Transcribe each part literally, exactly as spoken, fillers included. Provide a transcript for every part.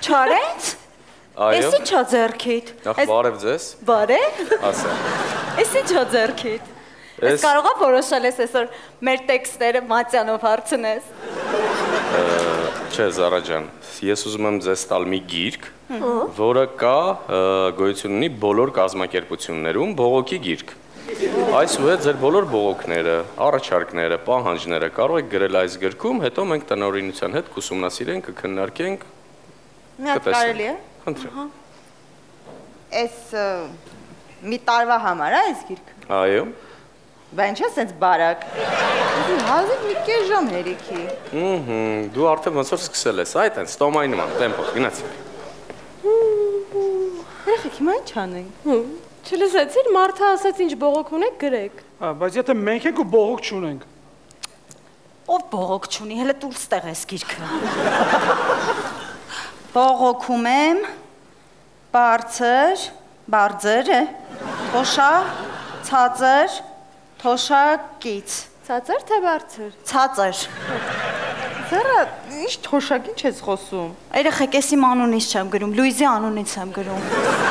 Չարենց։ Էս ինչա ձեռքիդ։ Նախ բարև ձեզ։ Բարև։ Ասա։ Էս ինչա ձեռքիդ։ Ես կարող եմ որոշել ես այսօր մեր տեքստերը Մատյանով հարցնես։ Չէ, Զարա ջան, ես ուզում եմ ձեզ տալ մի գիրք, որը կա գոյություն ունի բոլոր կազմակերպություններում, բողոքի գիրք։ Այսուհետ ձեր բոլոր բողոքները, առաջարկները, պահանջները կարող եք գրել այս գրքում, հետո մենք տնօրինության հետ կուսումնասիրենք, կքննարկենք, կտեսնենք։ Խնդրեմ։ Էս մի տարվա համար է այս գիրքը։ Այո։ Բա ինչ է սենց բարակ։ Հազիվ մի կես ժամ հերիքի։ Ահա, դու արդեն ոնց որ սկսել ես, այդ են, ստոմայի նման, տեմպով, գնացինք։ Երեխեք, հիմա ինչ անենք։ Չլսեցիր, մարդը ասաց ինչ բողոք ունեք, գրեք։ Բայց եթե մենք ենք ու բողոք չունենք։ Ով բողոք չունի, հələ տուր ստեղ ես գիրքը։ Բողոքում եմ, բարձր, բարձր է, թոշա, ցածր, թոշակից։ Ցածր թե բարձր։ Ցածր։ Զարա, ինչ թոշակին չես խոսում։ Երեխեք, ես իմ անունից չեմ գրում, Լուիզի անունից եմ գրում։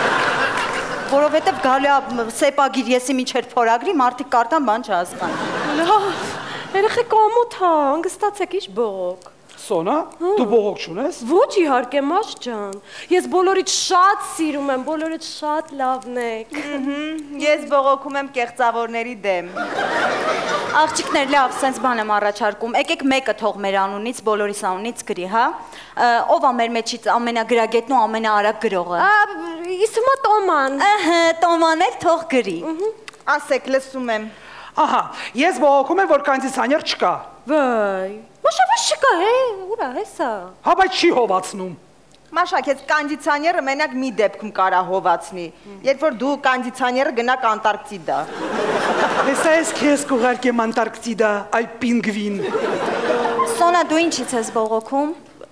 Որովհետև գալու է սեպագիր եսի միջեր փորագրի, մարդիկ կարտան բան չհասկան։ Լավ, երեխեք ամոթ է, հանգստացեք, ինչ բողոք։ Սոնա, դու բողոք չունես։ Ոչ իհարկե, մաշ ջան։ Ես բոլորիդ շատ սիրում եմ, բոլորիդ շատ լավն եք։ Ես բողոքում եմ կեղծավորների դեմ։ Աղջիկներ, լավ, սենց բան եմ առաջարկում։ Եկեք մեկը թող մեր անունից, բոլորիս անունից գրի, հա։ Ով է մեր մեջից ամենագրագետն ու ամենաարագ գրողը։ Իսումա Տոման։ Ահա, Տոման էլ թող գրի։ Ասեք, լսում եմ։ Ահա, ես բողոքում եմ, որ կոնդիցիոներ չկա։ Վայ, Մաշա, ոչ չկա, հե, ուրա, հեսա։ Հա, բայց չի հովացնում։ Մաշա, քեզ կոնդիցիոները մենակ մի դեպքում կարա հովացնի, երբ որ դու կոնդիցիոները գնաք Անտարկտիդա։ Հեսա ես քեզ կուղարկեմ Անտարկտիդա, այ պինգվին։ Սոնա, դու ինչից ես բողոքում։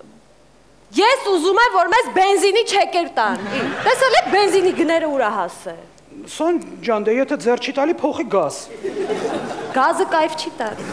Ես ուզում եմ, որ մեզ բենզինի չեկեր տան։ Տեսել եք բենզինի գները ուրա հասե։ Սոն ջան, դե եթե ձեռ չի տալի, փոխի գազ։ Գազը կայֆ չի տալի։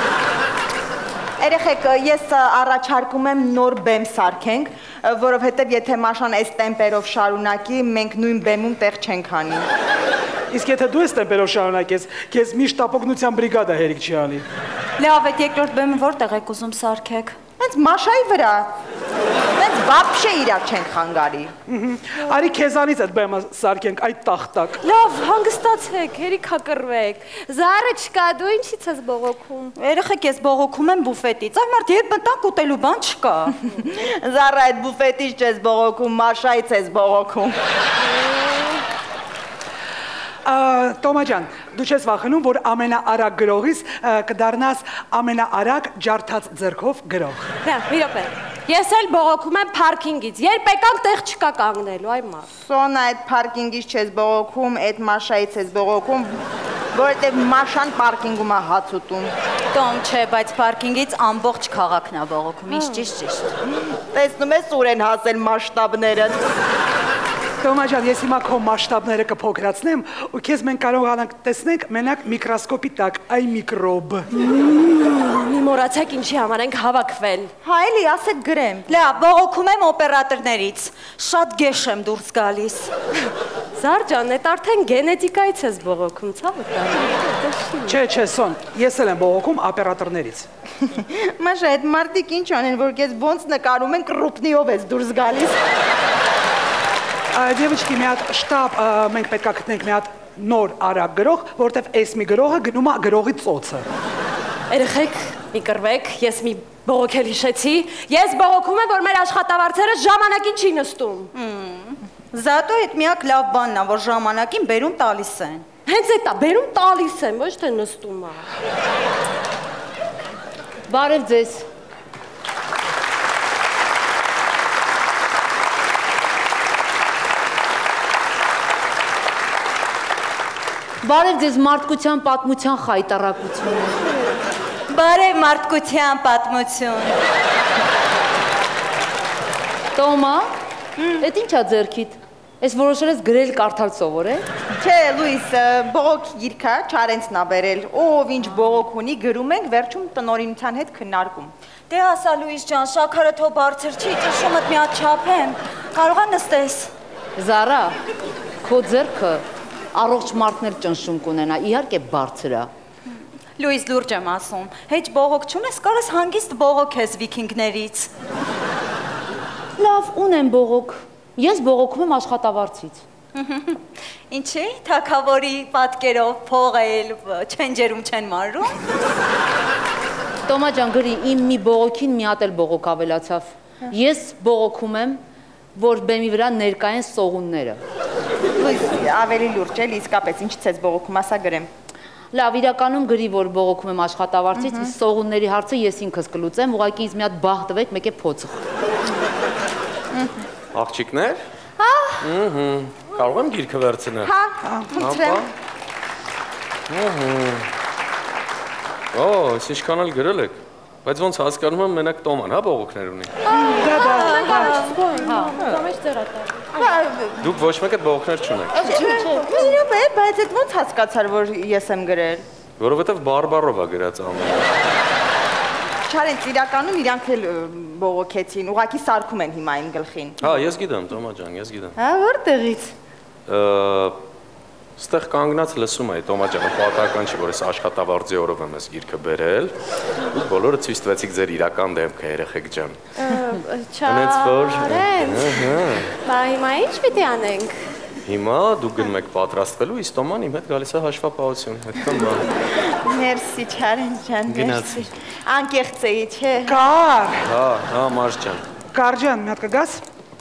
Երեխեք, ես առաջարկում եմ նոր բեմ սարքենք, որովհետև եթե Մաշան այս տեմպերով շարունակի, մենք նույն բեմում տեղ չենք անի։ Իսկ եթե դու այս տեմպերով շարունակես, քեզ միշտ տապոգնության բրիգադա հերիք չի անի։ Լավ, այդ երկրորդ բեմը որտեղ եք ուզում սարքեք։ Հենց Մաշայի վրա։ Հենց վապշե իրար չենք խանգարի։ Արի քեզանից այդ բեմը սարքենք, այդ տախտակ։ Լավ, հանգստացեք, հերիք հակռվեք։ Զարը չկա, դու ինչից ես բողոքում։ Երեխեք, ես բողոքում եմ բուֆետից։ Այ մարդ երբ մտանք ուտելու բան չկա։ Զարա, այդ բուֆետից չես բողոքում, Մաշայից ես բողոքում։ Տոմա ջան, դու չես վախենում, որ ամենաարագ գրողից կդառնաս ամենաարագ ջարդած ձեռքով գրող։ Լավ, մի րոպե։ Ես էլ բողոքում եմ փարքինգից։ Երբ եկանք տեղ չկա կանգնելու, այ մա։ Սոնա, այդ փարքինգից չես բողոքում, այդ Մաշայից ես բողոքում, որովհետև Մաշան պարկինգում է հաց ուտում։ Տոմ չէ, բայց պարկինգից ամբողջ քաղաքն է բողոքում, ինչ ճիշտ-ճիշտ։ Տեսնում ես ուր են հասել մասշտաբները։ Տոմա ջան, ես հիմա քո մասշտաբները կփոքրացնեմ ու քեզ մենք կարողանանք տեսնենք մենակ միկրոսկոպի տակ, այ միկրոբ։ Մի մոռացեք ինչի համար ենք հավաքվել։ Հա, էլի, ասեք գրեմ։ Լավ, բողոքում եմ օպերատորներից։ Շատ գեշ եմ դուրս գալիս։ Զար ջան, այդ արդեն գենետիկայից ես բողոքում, ցավը տա։ Չէ, չէ, Սոն, ես էլ եմ բողոքում օպերատորներից։ Մաշա, այդ մարդիկ ինչ անեն, որ քեզ ոնց նկարում են կրուպնիով ես դուրս գալիս։ Դևիչկի մի հատ շտապ մենք պետք է գտնենք մի հատ նոր արագ գրող, որտեվ այս մի գրողը գնում է գրողի ծոցը։ Երեխեք, մի կռվեք, ես մի բողոքել հիշեցի, ես բողոքում եմ, որ մեր աշխատավարձերը ժամանակին չի նստում։ Զատո այդ միակ լավ բանն է, որ ժամանակին բերում տալիս են։ Հենց էդ է, բերում տալիս են, ոչ թե նստում է։ Բարև ձեզ։ Բարև ձեզ մարդկության պատմության խայտառակությունը։ Բարև մարդկության պատմություն։ Տոմա, էդ ինչա ձեռքիդ։ Ես որոշել ես գրել կարդալ սովորել։ Չէ, Լուիս, բողոք գիրք է, Չարենցն ա բերել։ Ով ինչ բողոք ունի, գրում ենք, վերջում տնօրինության հետ քննարկում։ Դե ասա Լուիս ջան, շաքարը թո բարձր չի, ճշումդ մի հատ չափեմ։ Կարող է նստես։ Զարա, քո ձեռքը առողջ մարդն էլ ճնշում կունենա, իհարկե բարձր է։ Լուիս լուրջ եմ ասում, հեչ բողոք չունես, կարես հանգիստ բողոք ես վիքինգներից։ Լավ, ունեմ բողոք։ Ես բողոքում եմ աշխատավարձից։ Ինչի, թագավորի պատկերով փողել, չենջերում չեն մարում։ Տոմա ջան, գրի, իմ մի բողոքին մի հատ էլ բողոք ավելացավ։ Ես բողոքում եմ, որ բեմի վրա ներկա են սողունները։ Լույս, ավելի լուրջ էլ, իսկապես, ինչ ցես բողոքում, ասա գրեմ։ Լավ, իրականում գրի, որ բողոքում եմ աշխատավարձից, իսկ սողունների հարցը ես ինքս կլուծեմ, ուղղակի ինձ մի հատ բահ տվեք, մեկ է փոցխ։ Աղջիկներ։ Հա։ Կարող եմ գիրքը վերցնել։ Հա, խնդրեմ։ Օ, ես ինչքան էլ գրել եք, բայց ոնց հասկանում եմ մենակ Տոման, հա, բողոքներ ունի։ Դա դա։ Դուք ոչ մեկդ բողոքներ չունեք։ Իրոք է, բայց այդ ոնց հասկացար, որ ես եմ գրել։ Որովհետև բարբարով է գրած ամենը։ Չարենց, իրականում իրանք էլ բողոքեցին, ուղղակի սարքում են հիմա իմ գլխին։ Հա, ես գիտեմ, Տոմա ջան, ես գիտեմ։ Հա, որտեղից։ Ստեղ կանգնած լսում էի, Տոմա ջանը, պատահական չի, որ ես աշխատավարձի օրով եմ ես գիրքը բերել, ու բոլորը ցույց տվեցիք ձեր իրական դեմքը, երեխեք ջան։ Չարենց։ Բա հիմա ինչ պիտի անենք։ Հիմա դուք գնում եք պատրաստվելու, իսկ Տոման իմ հետ գալիս է հաշվապահություն, այդքան բան։ Մերսի, Չարենց ջան, մերսի։ Անկեղծ էի, չէ։ Կար։ Հա, հա, Մարս ջան։ Կար ջան, մի հատ կգաս։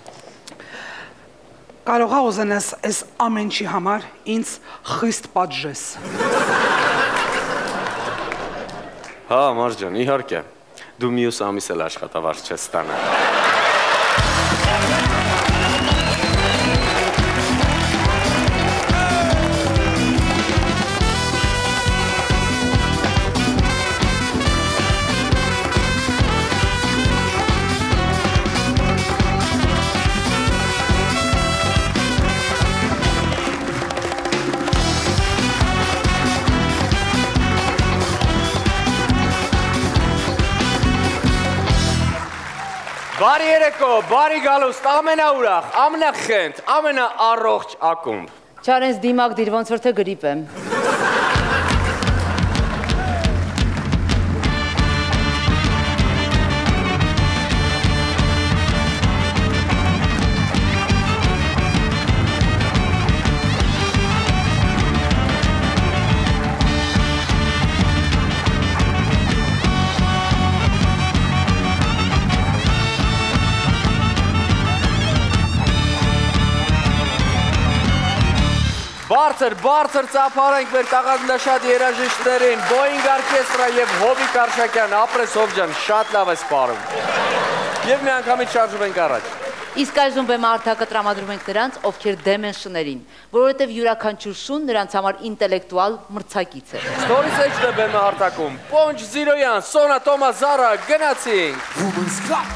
Կարող է ուզենես այս ամեն ինչի համար ինձ խիստ պատժես։ Հա, Մարս ջան, իհարկե։ Դու մյուս ամիս էլ աշխատավարձ չես ստանա։ Բարի երեկո, բարի գալուստ, ամենաուրախ, ամենախենթ, ամենաառողջ ակումբ։ Չարենց դիմակ դիր, ոնց որ թե գրիպ եմ։ Բարձր, բարձր ծափարենք մեր տաղանդաշատ երաժիշտներին, Boeing Orchestra և Հովիկ Արշակյան, ապրես Հով ջան, շատ լավ ես պարում։ Եվ մի անգամից շարժում ենք առաջ։ Իսկ այժմ բեմը հարթակը տրամադրում ենք նրանց, ովքեր դեմ են շներին, որովհետև յուրաքանչյուր շուն նրանց համար ինտելեկտուալ մրցակից է։ Ստորից էջ դե բեմը հարթակում, Պոնչ Զիրոյան, Սոնա Տոմա Զարա, գնացինք։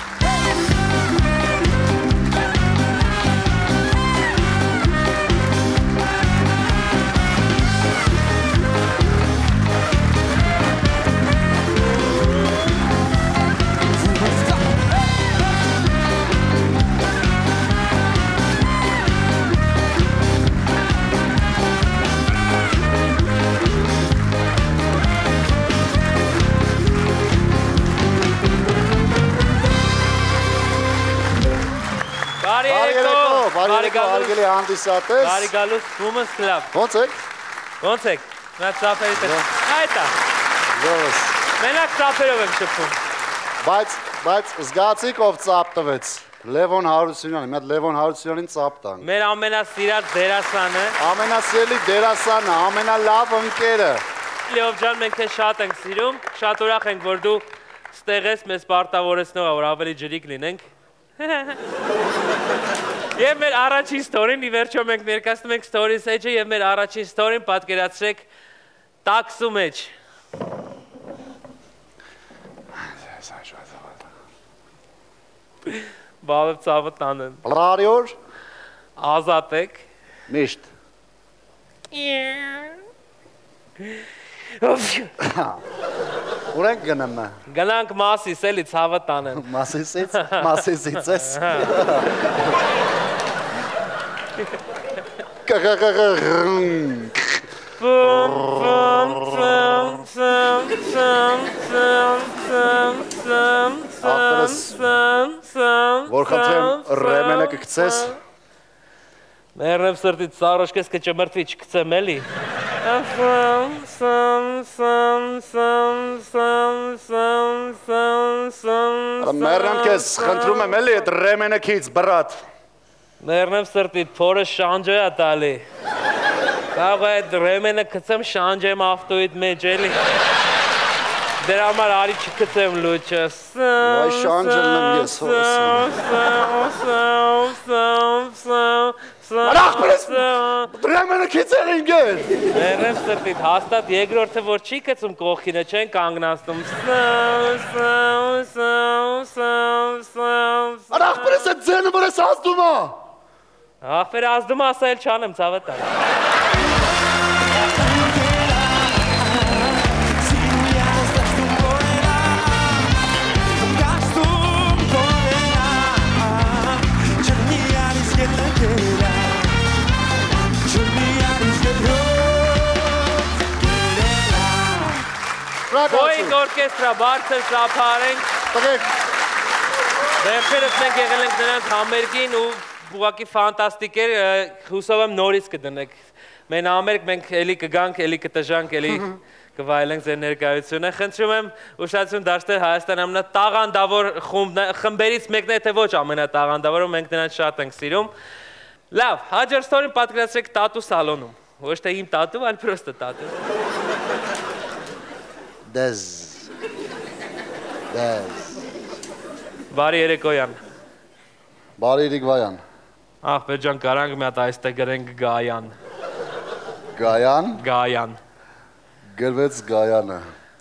Բարի գալուս, հանդիսատես։ Բարի գալուս, թումս լավ։ Ոնց եք։ Ոնց եք։ Նա ծափերի տես։ Այդ է։ Յոս։ Մենակ ծափերով եմ շփում։ Բայց, բայց զգացիք ով ծափ տվեց։ Լևոն Հարությունյանը, մի հատ Լևոն Հարությունյանին ծափ տան։ Մեր ամենասիրած դերասանը։ Ամենասիրելի դերասանը, ամենալավ ընկերը։ Լեով ջան, մենք թե շատ ենք սիրում, շատ ուրախ ենք, որ դու ստեղ ես, մեզ պարտավորեցնող, որ ավելի ջրիկ լինենք։ Եվ մեր առաջին ստորին, ի վերջո մենք ներկայացնում ենք ստորի սեջը և մեր առաջին ստորին պատկերացրեք տաքսու մեջ։ Բալև ծավը տանեն։ Ռարիոր։ Ազատ եք։ Միշտ։ Ուր ենք գնեմ նա։ Գնանք Մասիս, էլի ցավը տանեն։ Մասիսից, Մասիսից ես։ Որ խնդրեմ ռեմենը կգցես։ Մերնեմ սրտից ծառոշկես կճմրթվի չգցեմ էլի։ Մերնեմ կես, խնդրում եմ էլի այդ ռեմենը քիծ, բրատ։ Մերնեմ սրտիդ փորը շանջը է տալի։ Կարող է այդ ռեմենը կցեմ շանջեմ ավտոյիդ մեջ էլի։ Դրա համար արի չկցեմ լուչս։ Վայ շանջելն եմ ես Արախպրես, ռեմենը քիծեր ինգեր։ Մերնեմ սրտիդ, հաստատ երկրորդը որ չի կցում կողքինը չեն կանգնացնում։ Արախպրես այդ ձենը որ ես ազդում ա։ Ախպեր ազդում ասա էլ չանեմ ցավը տան։ Գոյինք օրկեստրա, բարձր շապարենք։ Վերջերս մենք եղել ենք նրանց համերգին ու ուղղակի ֆանտաստիկ էր, հուսով եմ նորից կդնեք։ Մեն համերգ մենք էլի կգանք, էլի կտժանք, էլի կվայելենք ձեր ներկայությունը։ Խնդրում եմ ուշադրություն դարձնել Հայաստանի ամենատաղանդավոր խմբերից մեկն է, թե ոչ ամենատաղանդավորը, մենք նրանց շատ ենք սիրում։ Լավ, հաջորդ ստորին պատկերացրեք տատու սալոնում։ Ոչ թե իմ տատու, այլ պրոստը տատու։ Դեզ, դեզ։ Բարի երեկոյան։ Բարի Ռիգվայան։ Ախպեր ջան, կարանք մի հատ այստեղ գրենք Գայան։ Գայան։ Գայան։ Գրվեց Գայանը։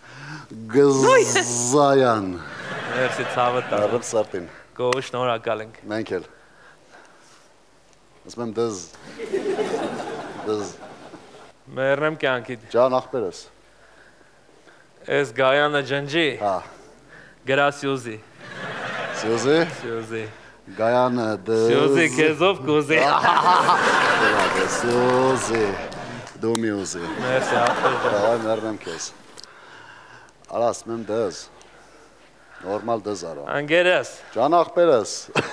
Գզայան։ Մերսի ցավը տա։ Արդ սարտին։ Գոհ շնորհակալ ենք։ Մենք էլ։ Ասում եմ դեզ։ Դեզ։ Մեռնեմ կյանքիդ։ Ջան ախպերս։ Էս Գայանը ջնջի։ Հա։ Գրա Սյուզի։ Սյուզի։ Սյուզի։ Գայանը դեզ։ Սյուզի քեզով կուզի։ Սյուզի։ Դու մի ուզի։ Մերսի ախպեր ջան։ Այ մեռնեմ քեզ։ Արա ասում եմ դեզ։ Նորմալ դեզ արա։ Անգերես։ Ջան ախպերս։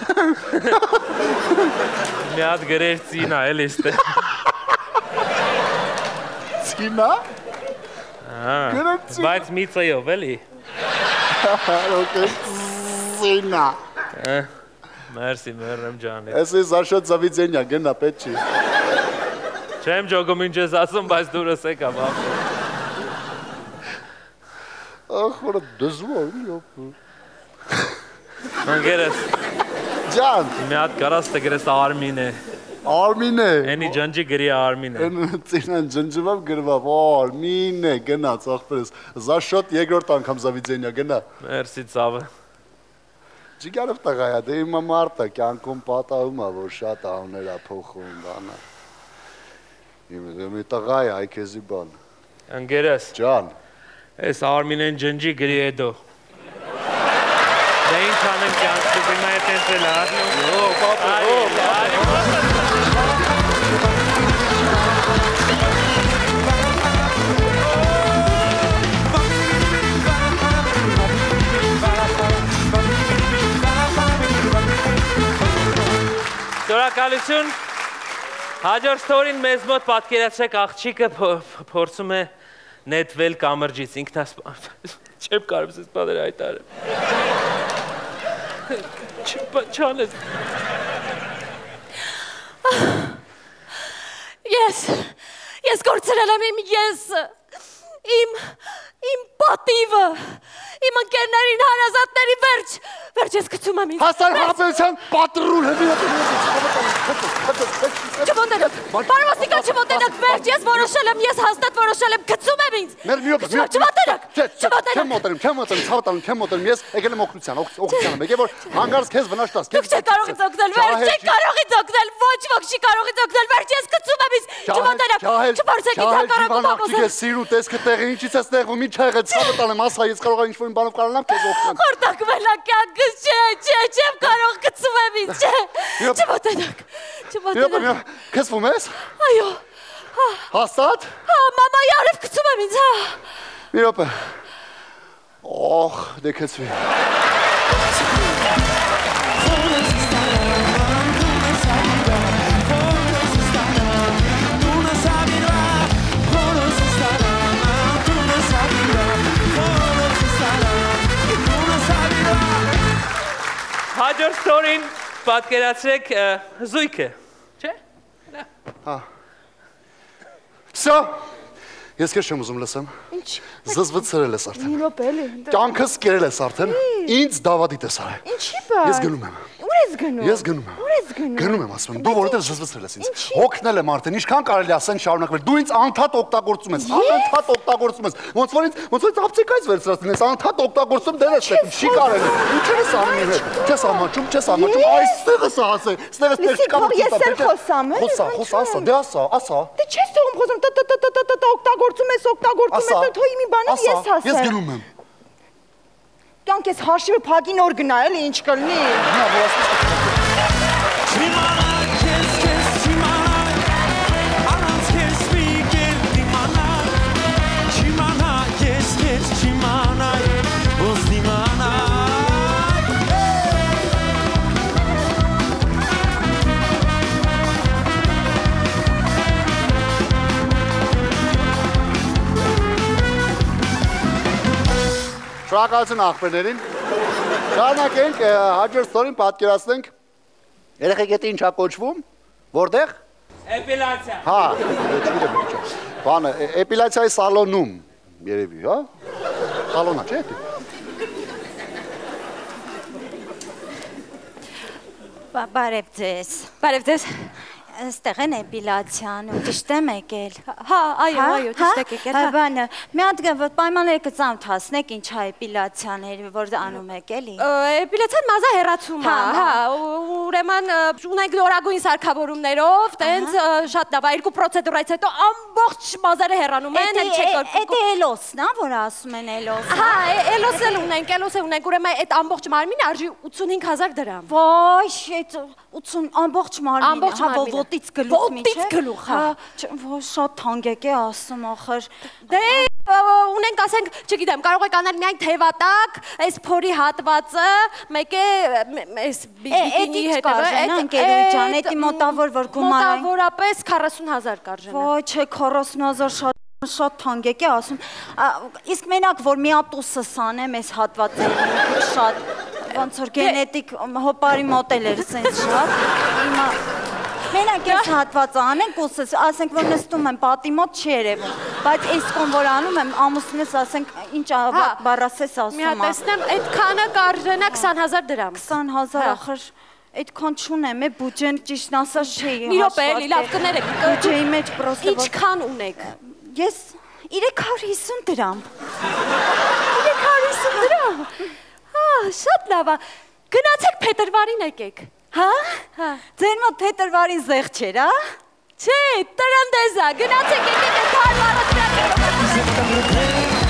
Մի հատ գրեր ծինա էլի ստե։ Ծինա։ Բայց միծայով էլի։ Okay, ծինա։ Մերսի մեռնեմ ջանի։ Էս է Զաշոտ Զավիձենյա գնա պետք չի։ Չեմ ջոգում ինչ ես ասում, բայց դուրս եկա բախ։ Ախ, որ դժվար է։ Անգերես։ Ջան, մի հատ կարաս տգրես Արմին է։ Արմին է։ Էնի ջնջի գրի Արմին է։ Էն ծինան ջնջվավ գրվավ, Արմին է, գնաց ախպերս։ Զաշոտ երկրորդ անգամ Զավիձենյա գնա։ Մերսի ցավը։ Ջիգարով տղայա, դե իմ մարդը կյանքում պատահում է, որ շատ աններ է փոխում բանը։ Իմ տղայ այ քեզի բան։ Անգերես։ Ջան։ Էս Արմինեն ջնջի գրի էդո։ Դե ինչ անեմ կյանքում հիմա է տենցել արնում։ Օ, պապա, օ, Շնորհակալություն։ Հաջորդ ստորին մեզ մոտ պատկերացրեք աղջիկը փորձում է նետվել կամրջից, ինքնասպան։ Չեմ կարող ես պատեր հայտարարեմ։ Չանես։ Ես, ես կորցրել եմ իմ եսը, իմ, իմ պատիվը, իմ ընկերներին հարազատների վերջ, Վերջ ես գցում եմ ինձ։ Հասար Հապետյան պատրուն հետո։ Չմոտենաք։ Բարոյասիկա չմոտենաք, վերջ ես որոշել եմ, ես հաստատ որոշել եմ, գցում եմ ինձ։ Մեր մի օր Չմոտենաք։ Չեմ մոտենում, չեմ մոտենում, ցավտանում, չեմ մոտենում, ես եկել եմ օգնության, օգնության եմ, եկել որ հանգարց քեզ վնաս տաս։ Դուք չեք կարող ինձ օգնել, վերջ չեք կարող ինձ օգնել, ոչ ոք չի կարող ինձ օգնել, վերջ ես գցում եմ ինձ։ Չմոտենաք։ Չփորձեք ինձ հակառակը տապոզել։ Ես սիրու տեսքը տեղի ինչից ես տեղում, ինչ եղել, ցավտանում, ասա, ես կարող եմ ինչ-որ բանով կարողանամ քեզ օգնել։ Խորտակ մելակյանքս չէ, չէ, չեմ կարող գցում եմ ինձ, չէ։ Չմոտենաք։ Չմոտենաք։ Քսվում ես։ Այո։ Հաստատ։ Հա, մամայի արև գցում եմ ինձ, հա։ Մի րոպե։ Օխ, դե քսվի։ Հաջորդ ստորին պատկերացրեք զույգ է, չէ՞։ Հա։ Всё։ Ես քեզ չեմ ուզում լսեմ։ Ինչ։ Զզվդ սրել ես արդեն։ Մի րոպե էլի։ Կյանքս կերել ես արդեն։ Ինձ դավադիտ ես արել։ Ինչի՞ բա։ Ես գնում եմ։ Ուր ես գնում։ Ես գնում եմ։ Ուր ես գնում։ Գնում եմ ասում եմ, դու որովհետև զզվեցրել ես ինձ։ Հոգնել եմ արդեն, ինչքան կարելի ասեն շարունակվել։ Դու ինձ անընդհատ օգտագործում ես, անընդհատ օգտագործում ես։ Ոնց որ ինձ, ոնց որ ինձ ապցիկայից վերցրածն ես, անընդհատ օգտագործում դեր ես տեքում, չի կարելի։ Ինչ ես անում հետ։ Չես ամաչում, չես ամաչում, այստեղ ես ասել, ստեղ ես տեղ չկա։ Ես եմ խոսամ, է։ Խոսա, խոսա, ասա, դե ասա, ասա։ Դե չես թողում խոսում, տա տա տա տա տա օգտագործում ես, օգտագործում ես, թոյի մի բանը ես ասեմ։ Ես գնում եմ։ Կյանք ես հաշիվը փագին օր գնա, էլի ինչ կլինի։ Նա որ ասես Շնորհակալություն աղբերներին։ Շարունակենք, հաջորդ ստորին պատկերացնենք։ Երեխեք եթե ինչա կոչվում։ Որտեղ։ Էպիլացիա։ Հա, չգիտեմ ինչ։ Բանը էպիլացիայի սալոնում երևի, հա։ Սալոնա, չէ՞ դա։ Բարև ձեզ։ Բարև ձեզ։ Այստեղ են էպիլացիան, ու ճիշտ եմ եկել։ Հա, այո, այո, ճիշտ եք եկել։ Հա, բանը, մի հատ պայմանները կծանոթացնեք ինչա էպիլացիաներ, որ անում եք էլի։ Էպիլացիան մազա հեռացում է, հա, ուրեմն ունենք նորագույն սարքավորումներով, տենց շատ լավ, երկու պրոցեդուրայից հետո ամբողջ մազերը հեռանում են, էլ չեք որ։ Էդե էլոսն է, որ ասում են էլոս։ Հա, էլոս էլ ունենք, էլոս էլ ունենք, ուրեմն այդ ամբողջ մարմինը արժի ութսունհինգ հազար դրամ։ Ոյ, այդ ութսուն ամբողջ մարմինը, հա, ոտից գլուխ միջը։ Ոտից գլուխ, հա։ Ոչ շատ թանկ է ասում ախր։ Դե ունենք, ասենք, չգիտեմ, կարող եք անել միայն թևատակ, այս փորի հատվածը, մեկ է այս բիկինի հետո, այդ ընկերուհի ջան, էդի մոտավոր որ գումարային։ Մոտավորապես քառասուն հազար կարժենա։ Ոյ, չէ, քառասուն հազար շատ շատ թանկ է ասում։ Իսկ մենակ որ մի հատ ուսս անեմ այս հատվածերին շատ ոնց որ գենետիկ հոպարի մոտել էր սենց շատ։ Հիմա մենակ այս հատվածը անենք ուսս, ասենք որ նստում եմ պատի մոտ չի երևում, բայց այս կոն որ անում եմ ամուսինս ասենք ինչ բառ ասես ասում։ Մի հատ տեսնեմ, այդքանը կարժենա քսան հազար դրամ։ քսան հազար ախր այդքան չունեմ, է բյուջեն ճիշտ ասած չի։ Մի րոպե էլի լավ կներեք։ Բյուջեի մեջ պրոստը ինչքան ունեք։ Ես երեք հարյուր հիսուն դրամ։ երեք հարյուր հիսուն դրամ։ Հա, շատ լավ է։ Գնացեք փետրվարին եկեք։ Հա? Հա։ Ձեր մոտ փետրվարին զեղ չէր, հա? Չէ, տրնդեզ է։ Գնացեք եկեք այդ հարմարը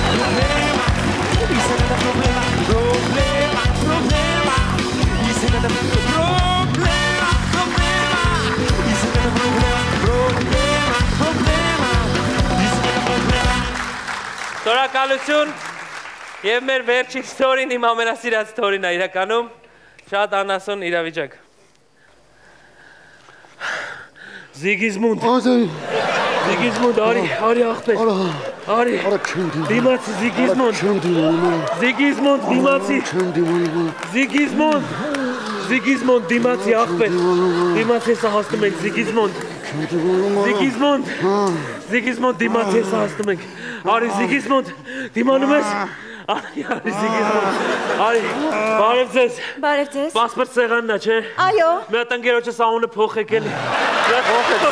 Շնորհակալություն եւ մեր վերջին ստորին իմ ամենասիրած ստորին է իրականում շատ անասուն իրավիճակ Զիգիզմունդ Զիգիզմունդ արի արի ախպեր արի դիմացի Զիգիզմունդ Զիգիզմունդ դիմացի Զիգիզմունդ Զիգիզմունդ դիմացի ախպեր դիմացի սա հասնում ենք Զիգիզմունդ Զիգիզմունդ Զիգիզմունդ դիմացի սա հասնում ենք Արի Զիգիզմունդ դիմանում ես Արի, բարև ձեզ։ Բարև ձեզ։ Պասպորտ սեղանն է, չէ։ Այո։ Մի հատ ընկերոջս անունը փոխեք էլի։ Փոխեք,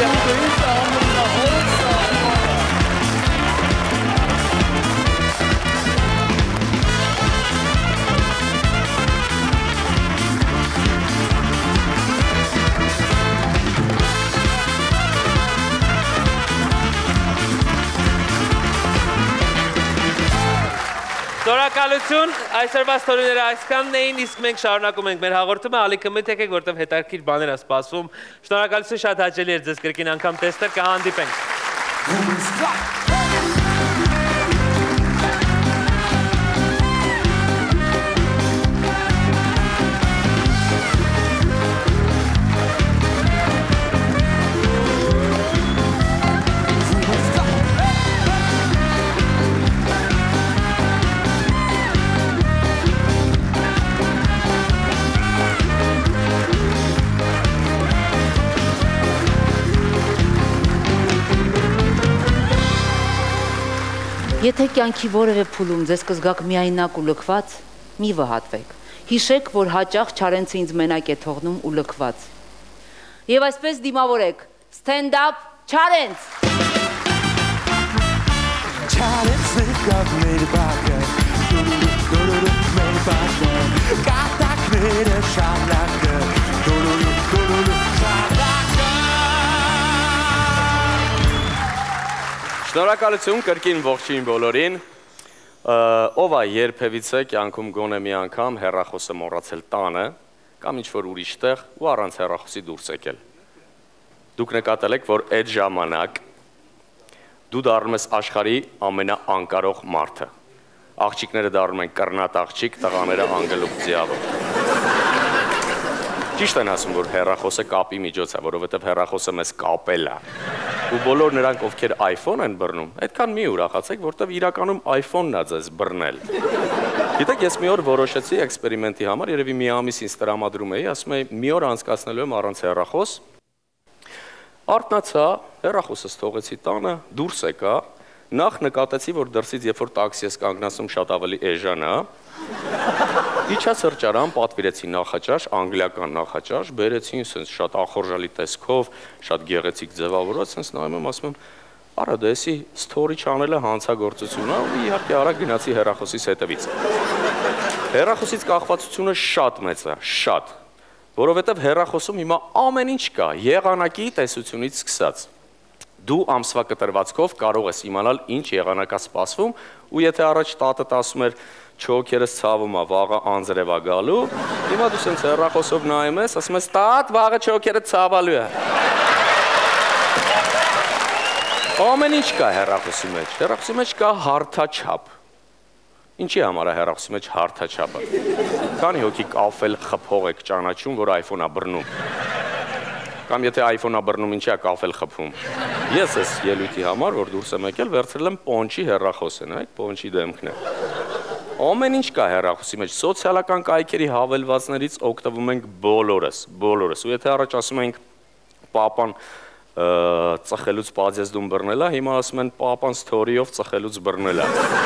Շնորհակալություն, այսօրվա ստորիները այսքանն էին, իսկ մենք շարունակում ենք մեր հաղորդումը, ալիքը մտեք եք, որտեղ հետաքրքիր բաներ է սպասվում։ Շնորհակալություն, շատ հաճելի էր ձեզ կրկին անգամ տեսնել, կհանդիպենք։ Եթե կյանքի որևէ փուլում ձեզ կզգաք միայնակ ու լքված, մի վհատվեք։ Հիշեք, որ հաճախ Չարենցը ինձ մենակ է թողնում ու լքված։ Եվ այսպես դիմավորեք, stand up Չարենց։ Չարենցը կավ մեր բակը, դուրուրու մեր բակը, կատակները շարնակը, դուրուրու դուրուրու շարնակը։ Շնորհակալություն կրկին ողջույն բոլորին, ով է երբևիցե կյանքում գոնե մի անգամ հեռախոսը մոռացել տանը կամ ինչ-որ ուրիշ տեղ ու առանց հեռախոսի դուրս եկել։ Դուք նկատել եք, որ այդ ժամանակ դու դառնում ես աշխարհի ամենաանկարող մարդը։ Աղջիկները դառնում են կռնատ աղջիկ, տղաները անգլուխ ձիավոր։ Ճիշտ են ասում, որ հեռախոսը կապի միջոց է, որովհետև հեռախոսը մեզ կապել է։ Ու բոլոր նրանք, ովքեր iPhone են բռնում, այդքան մի ուրախացեք, որտեվ իրականում iPhone-ն է ձեզ բռնել։ Գիտեք, ես մի օր որոշեցի էքսպերիմենտի համար, երևի մի ամիս ինձ տրամադրում էի, ասում էի, մի օր անցկացնելու եմ առանց հեռախոս։ Արթնացա, հեռախոսս թողեցի տանը, դուրս եկա, նախ նկատեցի, որ դրսից երբ որ տաքսի ես կանգնացնում շատ ավելի էժան է։ Իջա սրճարան, պատվիրեցի նախաճաշ, անգլիական նախաճաշ, բերեցին սենց շատ ախորժալի տեսքով, շատ գեղեցիկ ձևավորված, սենց նայում եմ, ասում եմ, արա դա էսի սթորի չանելը հանցագործություն է, ու իհարկե արագ գնացի հեռախոսից հետևից։ Հեռախոսից կախվածությունը շատ մեծ է, շատ, որովհետև հեռախոսում հիմա ամեն ինչ կա, եղանակի տեսությունից սկսած։ Դու ամսվա կտրվածքով կարող ես իմանալ ինչ եղանակ է սպասվում, ու եթե առաջ տատդ ասում էր չոքերս ցավում է, վաղը անձրև է գալու, հիմա դու սենց հեռախոսով նայում ես, ասում ես տատ, վաղը չոքերը ցավալու է։ Ամեն ինչ կա հեռախոսի մեջ, հեռախոսի մեջ կա հարթաչափ։ Ինչի համար է հեռախոսի մեջ հարթաչափը։ Քանի հոգի կաֆել խփող եք ճանաչում, որ iPhone-ը բռնում։ Կամ եթե iPhone-ը բռնում, ինչի է կաֆել խփում։ Ես ես ելույթի համար, որ դուրս եմ եկել, վերցրել եմ Պոնչի հեռախոսը, նայեք, Պոնչի դեմքն է։ Ամեն ինչ կա հեռախոսի մեջ, սոցիալական կայքերի հավելվածներից օգտվում ենք բոլորս, բոլորս։ Ու եթե առաջ ասում ենք պապան ծխելուց պադեզդում բռնել է, հիմա ասում են պապան սթորիով ծխելուց բռնել է։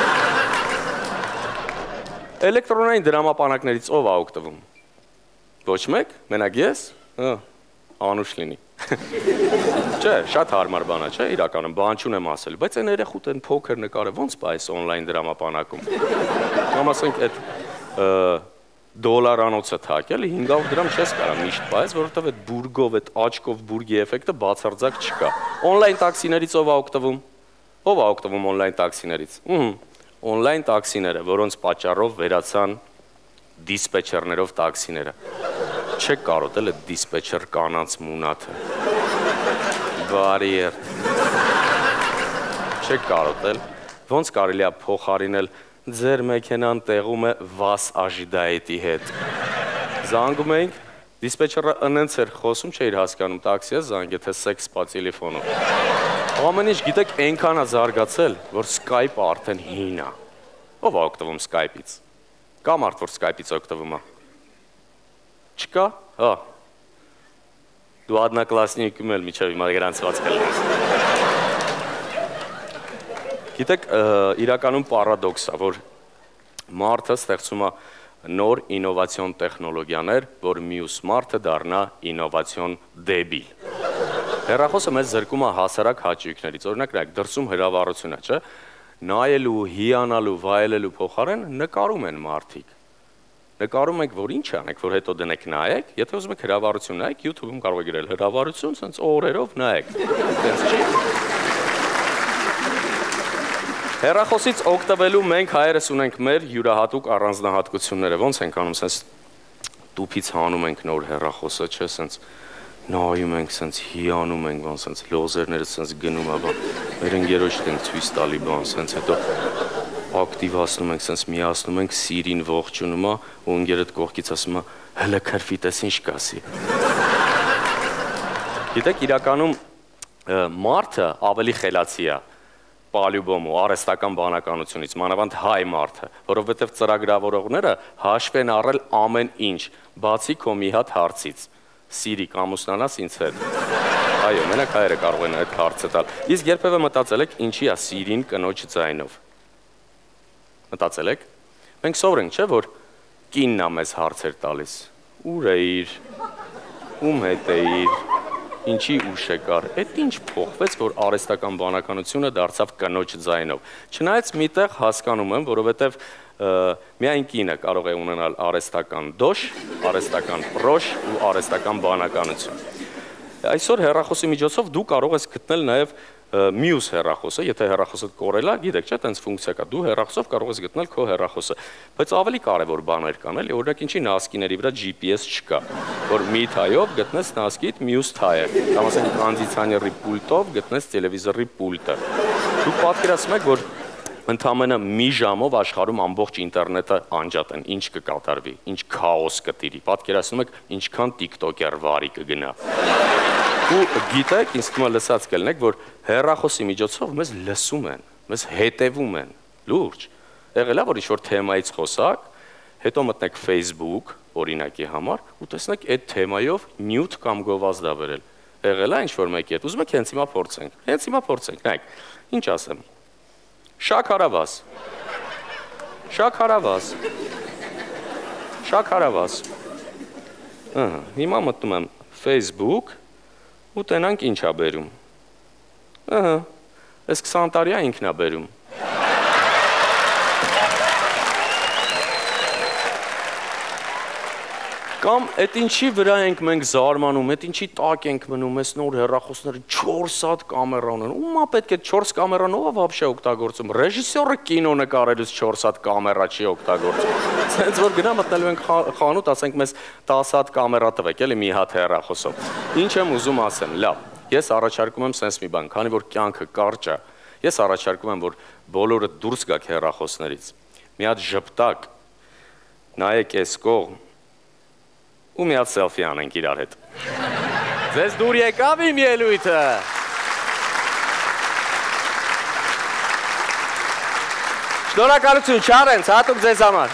Էլեկտրոնային դրամապանակներից ով է օգտվում։ Ոչ մեկ, մենակ ես, անուշ լինի։ Չէ, շատ հարմար բան է, չէ, իրականում բան չունեմ ասել, բայց այն երեխուտ են փոքր նկարը ոնց պա այս օնլայն դրամապանակում։ Կամ ասենք այդ դոլարանոցը թակել, հինգ հարյուր դրամ չես կարա միշտ պայես, որովհետև այդ բուրգով, այդ աչքով բուրգի էֆեկտը բացարձակ չկա։ Օնլայն տաքսիներից ով է օգտվում։ Ով է օգտվում օնլայն տաքսիներից։ Օնլայն տաքսիները, որոնց պատճառով վերացան դիսպեչերներով տաքսիները։ Չեք կարոտել այդ դիսպեչեր կանանց մունաթը։ Բարի երդ։ Չեք կարոտել, ոնց կարելի է փոխարինել ձեր մեքենան տեղում է վաս աժիդայետի հետ։ Զանգում էինք, դիսպեչերը ընենց էր խոսում, չէիր հասկանում տաքսի է զանգ, եթե սեքս պա տելեֆոնում։ Ամեն ինչ գիտեք այնքան է զարգացել, որ Skype-ը արդեն հին է։ Ով է օգտվում Skype-ից։ Կա մարդ, որ Skype-ից օգտվում է։ Չկա։ Հա։ Դու одноклассникում էլ միջև հիմա գրանցված կլինես։ Գիտեք, իրականում պարադոքս է, որ մարդը ստեղծում է նոր ինովացիոն տեխնոլոգիաներ, որ մյուս մարդը դառնա ինովացիոն դեբիլ։ Հեռախոսը մեզ զրկում է հասարակ հաճույքներից, օրինակ նայեք, դրսում հրավառություն է, չէ՞, նայելու, հիանալու, վայելելու փոխարեն նկարում են մարդիկ։ Նկարում եք, որ ինչ անեք, որ հետո դնեք նայեք, եթե ուզում եք հրավառություն նայեք, YouTube-ում կարող եք գրել հրավառություն, սենց օրերով նայեք։ Սենց չի։ Հեռախոսից օգտվելու մենք հայերս ունենք մեր յուրահատուկ առանձնահատկությունները, ոնց ենք անում, սենց տուփից հանում ենք նոր հեռախոսը, չէ, սենց նայում ենք, սենց հիանում ենք, բան, սենց լոզերները սենց գնում է, բան, մեր ընկերոջդ ենք ցույց տալի, բան, սենց հետո ակտիվացնում ենք, սենց միացնում ենք, Սիրին ողջունում է, ու ընկերդ կողքից ասում է, հələ քրֆիտես ինչ կասի։ Գիտեք, իրականում մարդը ավելի խելացի է պալյուբոմ ու արհեստական բանականությունից, մանավանդ հայ մարդը, որովհետև ծրագրավորողները հաշվ են առել ամեն ինչ, բացի քո մի հատ հարցից, Սիրի կամուսնանաս ինձ հետ։ Այո, մենակ հայերը կարող են այդ հարցը տալ։ Իսկ երբևէ մտածել եք ինչի է Սիրին կնոջ ձայնով։ Մտածել եք։ Մենք սովոր ենք, չէ, որ կինն է մեզ հարցեր տալիս։ Ուր էիր, ում հետ էիր, ինչի ուշ եկար, այդ ինչ փոխվեց, որ արհեստական բանականությունը դարձավ կնոջ ձայնով։ Չնայած միտեղ հասկանում եմ, որովհետև միայն կինը կարող է ունենալ արհեստական դոշ, արհեստական պրոշ ու արհեստական բանականություն։ Այսօր հեռախոսի միջոցով դու կարող ես գտնել նաև մյուս հեռախոսը, եթե հեռախոսը կորել է, գիտեք, չէ, տենց ֆունկցիա կա, դու հեռախոսով կարող ես գտնել քո հեռախոսը, բայց ավելի կարևոր բաներ կան, էլի, օրինակ ինչի նասկիների վրա G P S չկա, որ մի թայով գտնես նասկիդ մյուս թայը, կամ ասենք կոնդիցիոների պուլտով գտնես տելևիզորի պուլտը։ Դուք պատկերացնում եք, որ ընդամենը մի ժամով աշխարհում ամբողջ ինտերնետը անջատեն, ինչ կկատարվի, ինչ քաոս կտիրի, պատկերացնում եք ինչքան TikTok-եր վարի կգնա։ Ու գիտեք, ինձ թվում է լսած կլինեք, որ հեռախոսի միջոցով մեզ լսում են, մեզ հետևում են, լուրջ։ Եղել է, որ ինչ-որ թեմայից խոսակ, հետո մտնեք Facebook, օրինակի համար, ու տեսնեք այդ թեմայով նյութ կամ գովազդ ա բերել։ Եղել է ինչ-որ մեկի հետ, ուզում եք հենց հիմա փորձենք, հենց հիմա փորձենք, նայեք, ինչ ասեմ։ Շաքարավազ, շաքարավազ, շաքարավազ, հիմա մտնում եմ Facebook ու տենանք ինչ ա բերում, ես քսան տարի ա ինքն ա բերում, կամ էդ ինչի վրա ենք մենք զարմանում, էդ ինչի տակ ենք մնում, ես նոր հեռախոսները չորս հատ կամերա ունեն, ումա պետք է չորս կամերան ով է վաբշե օգտագործում, ռեժիսորը կինո նկարելուց չորս հատ կամերա չի օգտագործում, ցենց որ գնա մտնելու ենք խանութ, ասենք մեզ տասը հատ կամերա տվեք, էլի մի հատ հեռախոսով, ինչ եմ ուզում ասեմ, լավ, ես առաջարկում եմ սենց մի բան, քանի որ կյանքը կարճ է, ես առաջարկում եմ, որ բոլորը դուրս գաք հեռախոսներից, մի հատ ժպտակ, նայեք այս կողմ, ու մի հատ սելֆի անենք իրար հետ։ Ձեզ դուր եկավ իմ ելույթը։ Շնորհակալություն, Չարենց, հատուկ ձեզ համար։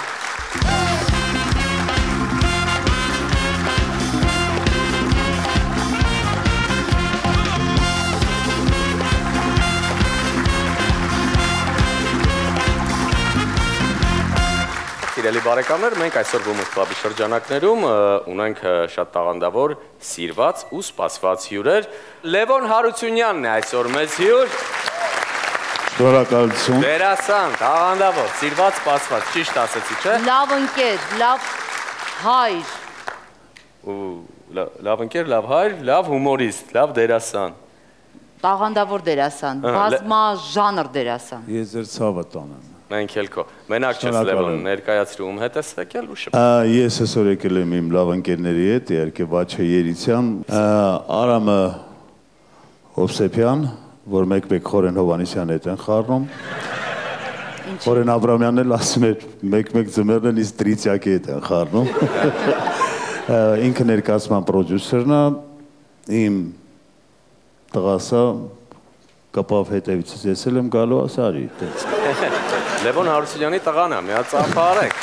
Սիրելի բարեկամներ, մենք այսօր Բումուս Club-ի շրջանակներում ունենք շատ տաղանդավոր, սիրված ու սպասված հյուրեր։ Լևոն Հարությունյանն է այսօր մեզ հյուր։ Շնորհակալություն։ Դերասան, տաղանդավոր, սիրված, սպասված, ճիշտ ասեցի, չէ՞։ Լավ ընկեր, լավ հայր։ Ու լավ ընկեր, լավ հայր, լավ հումորիստ, լավ դերասան։ Տաղանդավոր դերասան, բազմաժանր դերասան։ Ես ձեր ցավը տանեմ։ Մենք էլ քո։ Մենակ չես Լևոն, ներկայացրու ում հետ ես եկել ու շփ։ Ես այսօր եկել եմ իմ լավ ընկերների հետ, իհարկե Վաչե Երիցյան, Արամը Հովսեփյան, որ մեկ-մեկ Խորեն Հովանեսյան հետ են խառնում։ Խորեն Աբրամյանն էլ ասում էր մեկ-մեկ ձմեռն իս Տրիցյակի հետ են խառնում։ Ինքը ներկայացման պրոդյուսերն է, իմ տղասը կապավ հետևիցս ես էլ եմ գալու ասարի։ Լևոն Հարությունյանի տղան է, մի հատ ծափը արեք։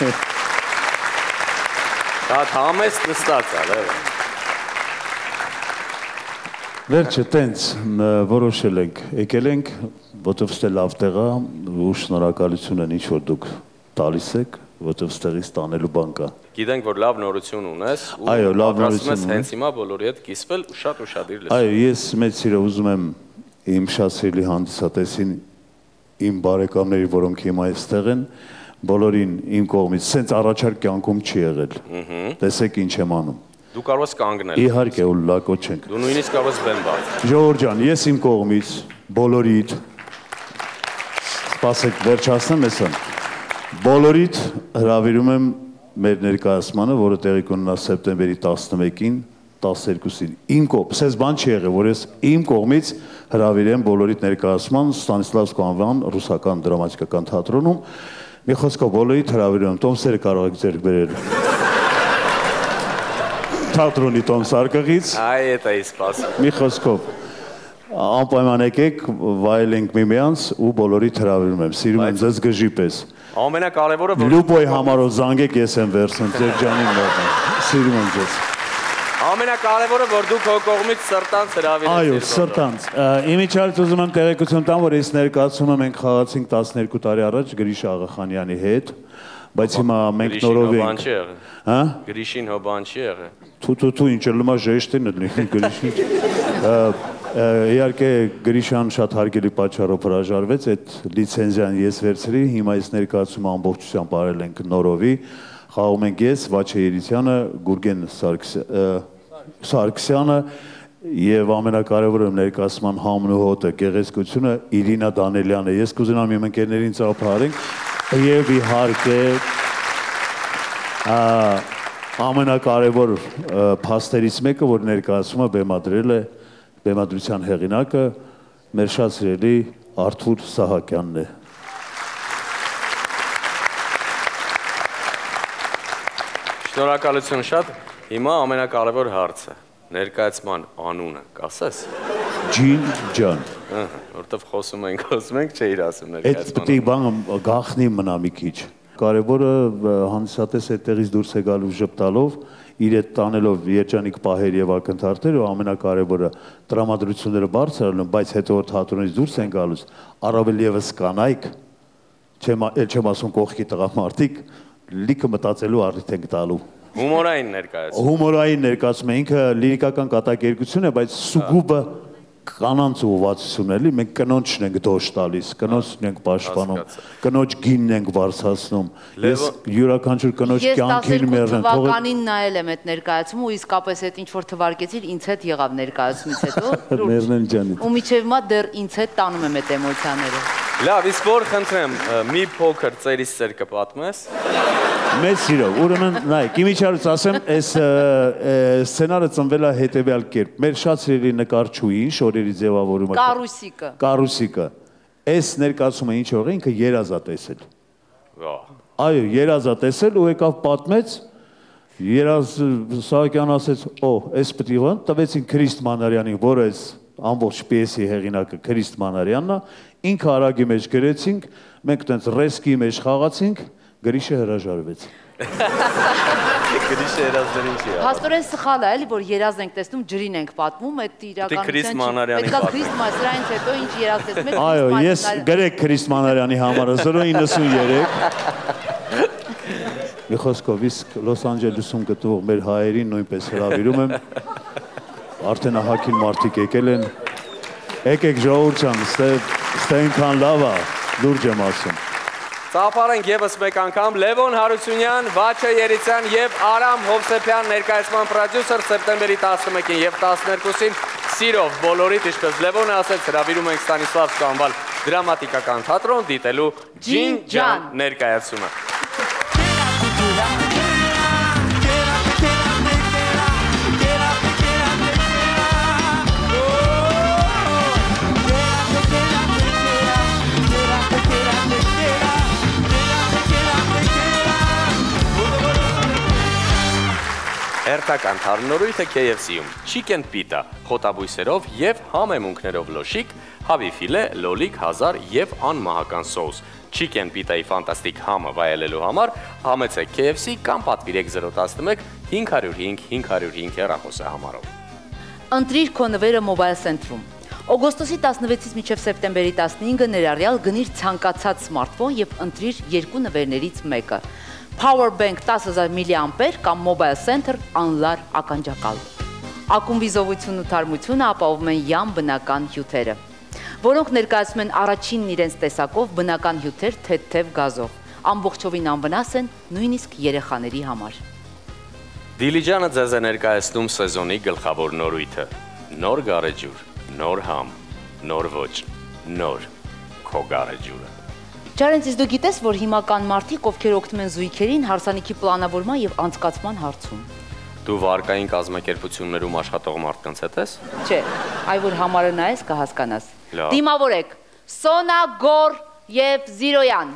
Շատ համեստ նստած է, Լևոն։ Վերջը տենց որոշել ենք, եկել ենք, որտով ստե լավ տեղ է ու շնորհակալություն են ինչ որ դուք տալիս եք որովհետև ստեղից տանելու բան կա։ Գիտենք, որ լավ նորություն ունես ու Այո, լավ նորություն ես հենց հիմա բոլորի հետ կիսվել ու շատ ուշադիր լսում։ Այո, ես մեծ սիրով ուզում եմ իմ շատ սիրելի հանդիսատեսին, իմ բարեկամների, որոնք հիմա այստեղ են, բոլորին իմ կողմից սենց առաջարկ կյանքում չի եղել։ Տեսեք ինչ եմ անում։ Դու կարող ես կանգնել։ Իհարկե, ու լակո չենք։ Դու նույնիսկ կարող ես բեմ բարձր։ Ժողովուրդ ջան, ես իմ կողմից բոլորիդ սպասեք վերջացնեմ էսը։ Բոլորիդ հրավիրում եմ մեր ներկայացմանը, որը տեղի կունենա սեպտեմբերի տասնմեկին, տասներկուսին։ Իմ կողմ, սես բան չի եղել, որ ես իմ կողմից հրավիրեմ բոլորիդ ներկայացման Ստանիսլավսկու անվան ռուսական դրամատիկական թատրոնում։ Մի խոսքով բոլորիդ հրավիրում եմ, Տոմսերը կարող եք ձեռք բերել։ Թատրոնի Տոմսարկղից։ Այ էդ էի սպասում։ Մի խոսքով անպայման եկեք, վայելենք միմյանց ու բոլորիդ հրավիրում եմ, սիրում եմ ձեզ գժի պես։ Ամենակարևորը որ Լուբոյ համարով զանգեք, ես եմ վերցնում ձեր ջանին մոտ։ Սիրում եմ ձեզ։ Ամենակարևորը որ դուք հո կողմից սրտանց հրավիրեցիք։ Այո, սրտանց։ Իմիջիայլից ուզում եմ տեղեկություն տամ, որ ես ներկայացումը մենք խաղացինք տասներկու տարի առաջ Գրիշ Աղախանյանի հետ, բայց հիմա մենք նորով ենք։ Հա? Գրիշին հո բան չի եղել։ Թու-թու-թու ինչ լմա ժեշտին էլ լինի Գրիշին։ Իհարկե Գրիշան շատ հարգելի պատճառով հրաժարվեց, այդ լիցենզիան ես վերցրի, հիմա ես ներկայացումը ամբողջությամբ արել ենք նորովի, խաղում ենք ես, Վաչե Երիցյանը, Գուրգեն Սարգսյանը եւ ամենակարևորը ներկայացման համն ու հոտը, գեղեցկությունը Իրինա Դանելյանը։ Ես կուզենամ իմ ընկերներին ծափահարենք եւ իհարկե ամենակարևոր փաստերից մեկը, որ ներկայացումը բեմադրել է բեմադրության հեղինակը մեր շատ սիրելի Արթուր Սահակյանն է։ Շնորհակալություն շատ։ Հիմա ամենակարևոր հարցը։ Ներկայացման անունը կասես։ Ջին ջան։ Ահա, որտեվ խոսում ենք, խոսում ենք, չէիր ասում Այդ ներկայացման։ պիտի բան գախնի մնա մի քիչ։ Կարևորը հանդիսատես այդտեղից դուրս է գալու ժպտալով, իր հետ տանելով երջանիկ պահեր եւ ակնթարթեր ու ամենակարևորը տրամադրությունները բարձրանում, բայց հետո որ թատրոնից դուրս են գալուս, առավել եւս կանայք, չեմ էլ չեմ ասում կողքի տղամարդիկ, լիքը մտածելու առիթ են տալու։ Հումորային ներկայացում։ Հումորային ներկայացում է, ինքը լիրիկական կատակերգություն է, բայց սուգուբը կանանց ուղղվածություն էլի, մենք կնոջն ենք դոշ տալիս, կնոջն ենք պաշտպանում, կնոջ գինն ենք բարձրացնում։ Ես յուրաքանչյուր կնոջ կյանքին մեռնեմ, թողեք։ Ես տասներկու թվականին նայել եմ այդ ներկայացումը ու իսկապես այդ ինչ որ թվարկեցիր ինձ հետ եղավ ներկայացումից հետո։ Մեռնեն ջանից։ Ու միջև հիմա դեռ ինձ հետ տանում եմ այդ էմոցիաները։ Լավ, իսկ որ խնդրեմ, մի փոքր ծերից ծեր կպատմես։ Մեծ սիրով, ուրեմն նայեք, իմիջիայլից ասեմ, այս սցենարը ծնվել է հետևյալ կերպ։ Մեր շատ սիրելի նկարչուհին, շորերի ձևավորումը։ Կարուսիկը։ Կարուսիկը։ Այս ներկայացումը ինչ եղել, ինքը երազ է տեսել։ Վա։ Այո, երազ է տեսել ու եկավ պատմեց, երազ Սահակյանն ասեց, «Օ, այս պետք է տվեցին Քրիստ Մանարյանին, որը այս ամբողջ պիեսի հեղինակը Քրիստ Մանարյանն է, ինքը արագի մեջ գրեցինք, մենք տենց ռեսկի մեջ խաղացինք, Գրիշը հրաժարվեց»։ Գրիշը երազներ ինչի է։ Հաստորեն սխալ է, էլի որ երազ ենք տեսնում, ջրին ենք պատմում, այդ իրականության չի։ Պետք է Քրիստ Մանարյանից հետո ինչ երազ տեսնում եք։ Այո, ես գրեք Քրիստ Մանարյանի համարը զրո իննսուններեք։ Մի խոսքով իսկ Լոս Անջելեսում գտնվող մեր հայերին նույնպես հրավիրում եմ։ Արդեն ահագին մարդիկ եկել են։ Եկեք ժողովուրդ ջան, ստե ինքան լավ է, լուրջ եմ ասում։ Ծափարենք եւս մեկ անգամ Լևոն Հարությունյան, Վաչե Երիցյան եւ Արամ Հովսեփյան ներկայացման պրոդյուսեր սեպտեմբերի տասնմեկին եւ տասներկուսին սիրով բոլորիդ, ինչպես Լևոնը ասեց, հրավիրում ենք Ստանիսլավսկու անվան դրամատիկական թատրոն դիտելու Ջին ջան ներկայացումը։ Հերթական թարմնորույթը K F C-ում Chicken Pita, խոտաբույսերով եւ համեմունքներով լոշիկ, հավի ֆիլե, լոլիկ, հազար եւ անմահական սոուս։ Chicken Pita-ի ֆանտաստիկ համը վայելելու համար համեցեք K F C կամ պատվիրեք zero one one հինգ zero cinc հինգ zero cinc հեռախոսը համարով։ Ընտրիր քո նվերը Mobile Center-ում։ Օգոստոսի տասնվեցից մինչև սեպտեմբերի տասնհինգը ներառյալ գնիր ցանկացած սմարթֆոն եւ ընտրիր երկու նվերներից մեկը։ Power bank տասը հազար միլիամպեր կամ mobile center անլար ականջակալ։ Ակումբի զովությունը ու թարմությունը ապահովում են յան բնական հյութերը, որոնք ներկայացնում են առաջինն իրենց տեսակով բնական հյութեր թեթև գազով, ամբողջովին անվնաս են նույնիսկ երեխաների համար։ Դիլիջանը ձեզ է ներկայացնում սեզոնի գլխավոր նորույթը՝ նոր գարեջուր, նոր համ, նոր ոճ, նոր քո գարեջուրը։ Չարենց, իսկ դու գիտես, որ հիմա կան մարդիկ, ովքեր օգնում են զույգերին հարսանիքի պլանավորման եւ անցկացման հարցում։ Դու վարկային կազմակերպություններում աշխատող մարդկանց հետ ես։ Չէ, այ որ համարը նայես կհասկանաս։ Դիմավորեք Սոնա, Գոր եւ Զիրոյան։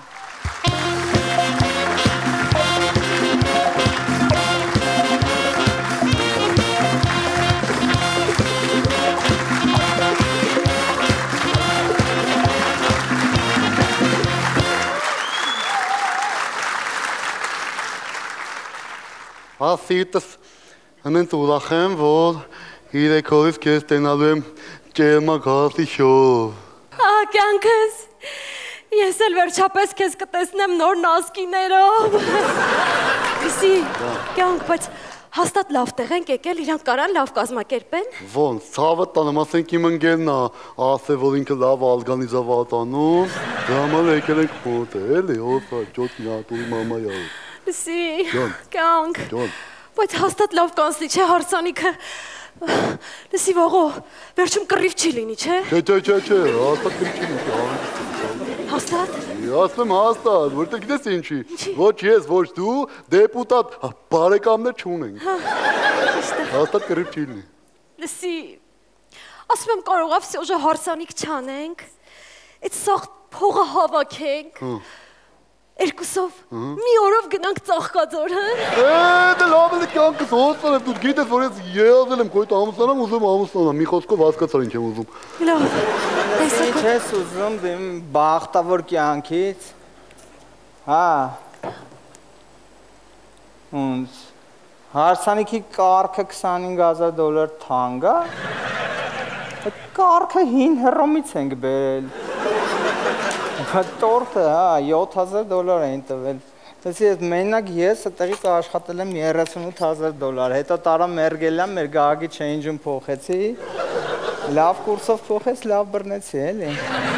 Ասիտս հենց ուրախ եմ, որ իրեքորից կեզ տենալու եմ ճերմագարդի շով։ Ահ, կյանքս, ես էլ վերջապես կեզ կտեսնեմ նոր նասկիներով։ Իսի, կյանք, բայց հաստատ լավ տեղ ենք եկել, իրանք կարան լավ կազմակերպեն։ Ոնց, ցավը տանեմ, ասենք իմ ընկերն է, ասե, որ ինքը լավ ալգանիզավատանում, դրա համար եկել ենք մոտ, էլի, հոսա, ջոտ նատուրի մամայա։ Իսի, կյանք, բայց հաստատ լավ կանցնի, չէ, հարսանիքը, լսի վաղո, վերջում կռիվ չի լինի, չէ։ Չէ, չէ, չէ, չէ, հաստատ կռիվ չի լինի։ Հաստատ։ Ասում եմ հաստատ, որտեղ գիտես ինչի, ոչ ես, ոչ դու, դեպուտատ, բարեկամներ չունենք։ Հաստատ կռիվ չի լինի։ Լսի, ասում եմ կարողավ սյոժը հարսանիք չանենք, այդ սաղ փողը հավաքենք, երկուսով մի օրով գնանք Ծաղկաձոր, հա։ Է, դե լավ է կյանքս հոսալ եմ, դու գիտես, որ ես եղել եմ քույտ ամուսնանամ, ուզում ամուսնանամ, մի խոսքով հասկացար ինչ եմ ուզում։ Լավ, Ինչ ես ուզում դեմ բախտավոր կյանքից, հա, ունց, հարսանիքի կարգը քսանհինգ հազար դոլար թանկ է, կարգը հին հռոմից ենք բերել, տորտը, հա, յոթ հազար դոլար էին տվել, տեսի, մենակ ես այդտեղից աշխատել եմ երեսունութ հազար դոլար, հետո տարա մերգել եմ, մեր գաղագի չեյնջում փոխեցի, լավ կուրսով փոխեց, լավ բռնեցի, էլի։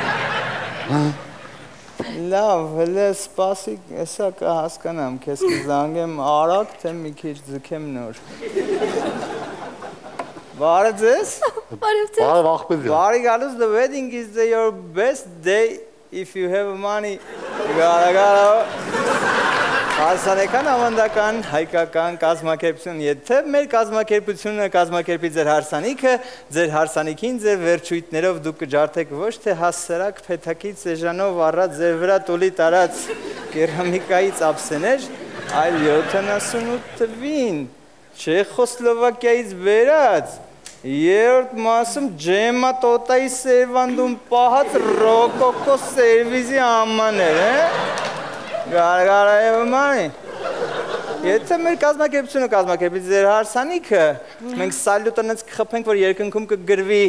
Լավ, հələ սպասի, հեսա կհասկանամ, քեզ կզանգեմ արագ, թե մի քիչ ձգեմ նոր։ Բարը ձեզ։ Բարև ձեզ։ Բարև աղբեզյան։ Բարի գալուս, the wedding is the, your best day if you have money. Գարա գարա։ Հարսանեկան ավանդական հայկական կազմակերպություն, եթե մեր կազմակերպությունը կազմակերպի ձեր հարսանիքը, ձեր հարսանիքին ձեր վերջույթներով դուք կջարդեք ոչ թե հասարակ փեթակից սեժանով առած ձեր վրա տոլի տարած կերամիկայից ափսեներ, այլ յոթանասունութ թվին, Չեխոսլովակիայից վերած, երրորդ մասում ջեմա տոտայի սերվանդում պահած ռոկոկո սերվիզի ամաներ, Գարգարա և մանի, եթե մեր կազմակերպությունը կազմակերպի ձեր հարսանիքը, մենք սալյուտնից կխպենք, որ երկնքում կգրվի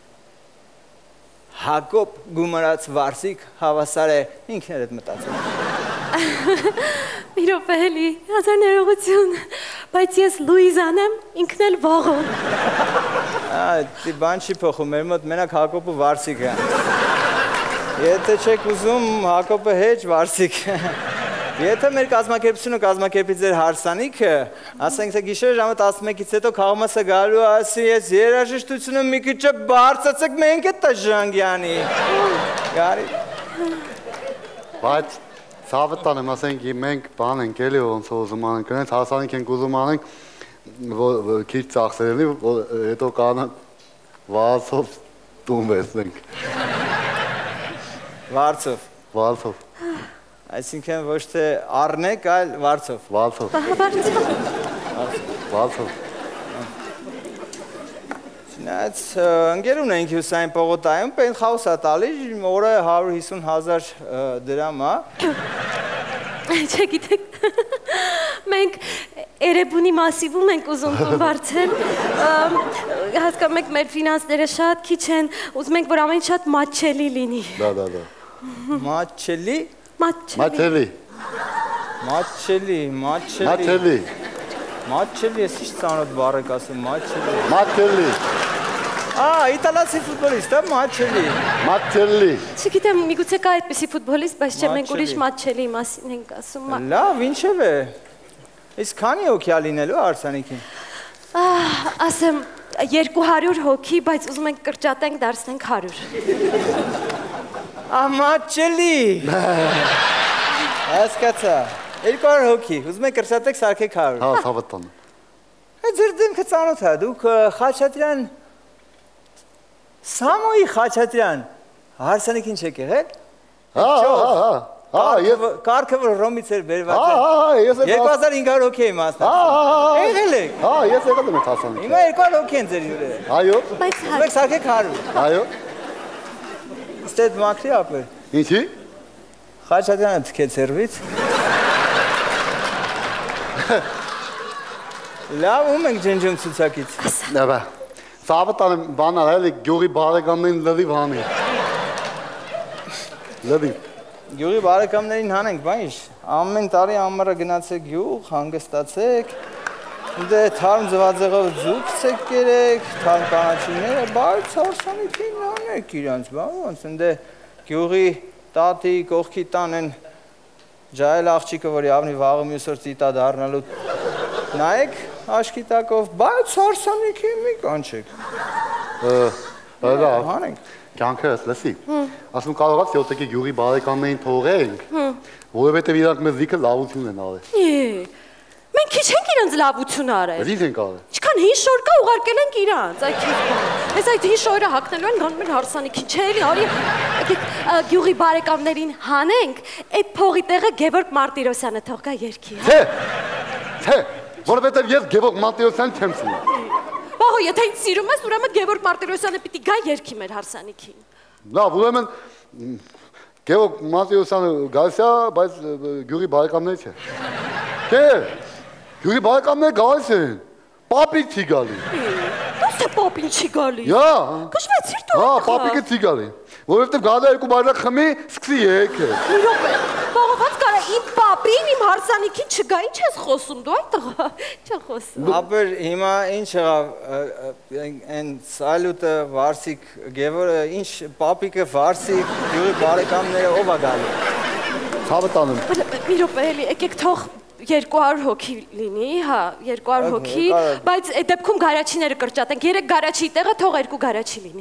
Հակոբ գումարած վարսիկ հավասար է, ինքներ էդ մտածում։ Մի րոպե էլի, հազար ներողություն, բայց ես Լուիզան եմ, ինքն էլ վաղո։ Դի բան չի փոխում, մեր մոտ մենակ Հակոբը վարսիկ է։ Եթե չեք ուզում, Հակոբը հեչ վարսիկ։ Եթե մեր կազմակերպությունը կազմակերպի ձեր հարսանիքը, ասենք թե գիշեր ժամը տասնմեկից հետո քաղամասը գալու ասի ես երաժշտությունը մի քիչ բարձրացեք մենք էդ Տաժանգյանի։ Գարի։ Բայց ցավը տանեմ, ասենք մենք բան ենք էլի ոնց ուզում անենք, այնց հարսանիք ենք ուզում անենք, որ քիչ ծախսերելի, հետո կանանք վարձով տուն վերցնենք։ Վարձով։ Վարձով։ Այսինքն ոչ թե առնեք, այլ վարձով։ Վարձով։ Վարձով։ Չնայած ընկեր ունենք Հյուսային պողոտայում, պենթհաուս է տալի, օրը հարյուր հիսուն հազար դրամ է։ Չգիտեք, մենք Էրեբունի մասիվում ենք ուզում տուն վարձել, հասկանում եք մեր ֆինանսները շատ քիչ են, ուզում ենք, որ ամեն շատ մատչելի լինի։ Դա, դա, դա։ Մատչելի։ Մատչելի։ Մաչելի, մաչելի։ Մաչելի։ Մաչելի, ես ինչ ծանոթ բառ եք ասում, մաչելի։ Մաչելի։ Ա, իտալացի ֆուտբոլիստ է, մաչելի։ Մաչելի։ Չգիտեմ, միգուցե կա այդպիսի ֆուտբոլիստ, բայց չէ, մենք ուրիշ մաչելի մասին ենք ասում։ Լավ, ինչև է։ Իսկ քանի հոգի ա լինելու հարսանիքին։ Ասեմ, երկու հարյուր հոգի, բայց ուզում ենք կրճատենք, դարձնենք հարյուր։ Ա, մաչելի։ Հասկացա։ երկու հարյուր հոգի, ուզում եք կրճատեք, սարքեք հարյուր։ Հա, հավատան։ Ձեր դեմքը ծանոթ է, դուք Խաչատրյան Սամոյի Խաչատրյան հարսանիքին չեք եղել։ Հա, հա, հա։ Հա, ես կարգը որ Ռոմից էր բերված։ Հա, հա, ես երկու հազար հինգ հարյուր հոգի եմ մասնակցել։ Հա, հա, եղել եք։ Հա, ես եղել եմ այդ հասանիքին։ Հիմա երկու հարյուր հոգի են ձեր հյուրերը։ Այո։ Բայց Եք սարքեք հարյուր։ Այո։ Ստեդ մաքրի ապեր։ Ինչի։ Խաչատրյանը թքեց հերվից։ Լավ, ում ենք ջնջում ցուցակից։ Լավ։ Սավտան բան արել եք գյուղի բարեկամներին լրիվ հանի։ Լրիվ։ Գյուղի բարեկամներին հանենք, բայց ամեն տարի ամառը գնացեք գյուղ, հանգստացեք, դե թարմ ձվածեղով ձուկցեք կերեք, թարմ կանաչիները, բայց հարսանիքին հանեք իրանց, ոնց դե գյուղի տատի կողքի տան են ջայել աղջիկը, որ явնի վաղը մյուս օր ծիտա դառնալու նայեք աշկի տակով, բայց հարսանիքին մի կանչեք։ Հա, հանենք։ Կյանքս, լսի, ասում կարողաց յոթեկի գյուղի բարեկամներին թողենք, որովհետև իրանք մեզ լիքը լավություն են արել։ Մենք քիչ ենք իրանց լավություն արել։ Լիք ենք արել։ Ինչքան հին շոր կա ուղարկել ենք իրանց, այդ քիչ բան։ Այս այդ հին շորը հագնելու են գանում են հարսանիքին, չէ՞ էլի, արի եկեք գյուղի բարեկամներին հանենք, այդ փողի տեղը Գևորգ Մարտիրոսյանը թող գա երգի, հա։ Չէ։ Չէ, որովհետև ես Գևորգ Մարտիրոսյան չեմ սիրում։ Բաղո, եթե ինձ սիրում ես, ուրեմն Գևորգ Մարտիրոսյանը պիտի գա երգի մեր հարսանիքին։ Լավ, ուրեմն Գևորգ Մարտիրոսյանը գալիս է, բայց գյուղի բարեկամներ չէ։ Չէ, գյուղի բարեկամներ գալիս են, պապիկ չի գալի։ Ո՞նց է պապին չի գալի։ Յա։ Կշվեցիր դու։ Հա, պապիկը չի գալի։ Որովհետև գալի երկու բարակ խմի, սկսի եկել։ Մի րոպե, բաղոված կարա իմ պապին իմ հարսանիքին չգա, ինչ ես խոսում դու այդ տղա, չեմ խոսում։ Ապեր հիմա ինչ եղավ, այն սալյուտը վարսիկ Գևորը, ինչ պապիկը վարսիկ գյուղի բարեկամները ով է գալի։ Ցավը տանում։ Մի րոպե էլի, եկեք թող երկու հարյուր հոգի լինի, հա, երկու հարյուր հոգի, բայց այդ դեպքում գարաչիները կրճատենք, երեք գարաչի տեղը թող երկու գարաչի լինի։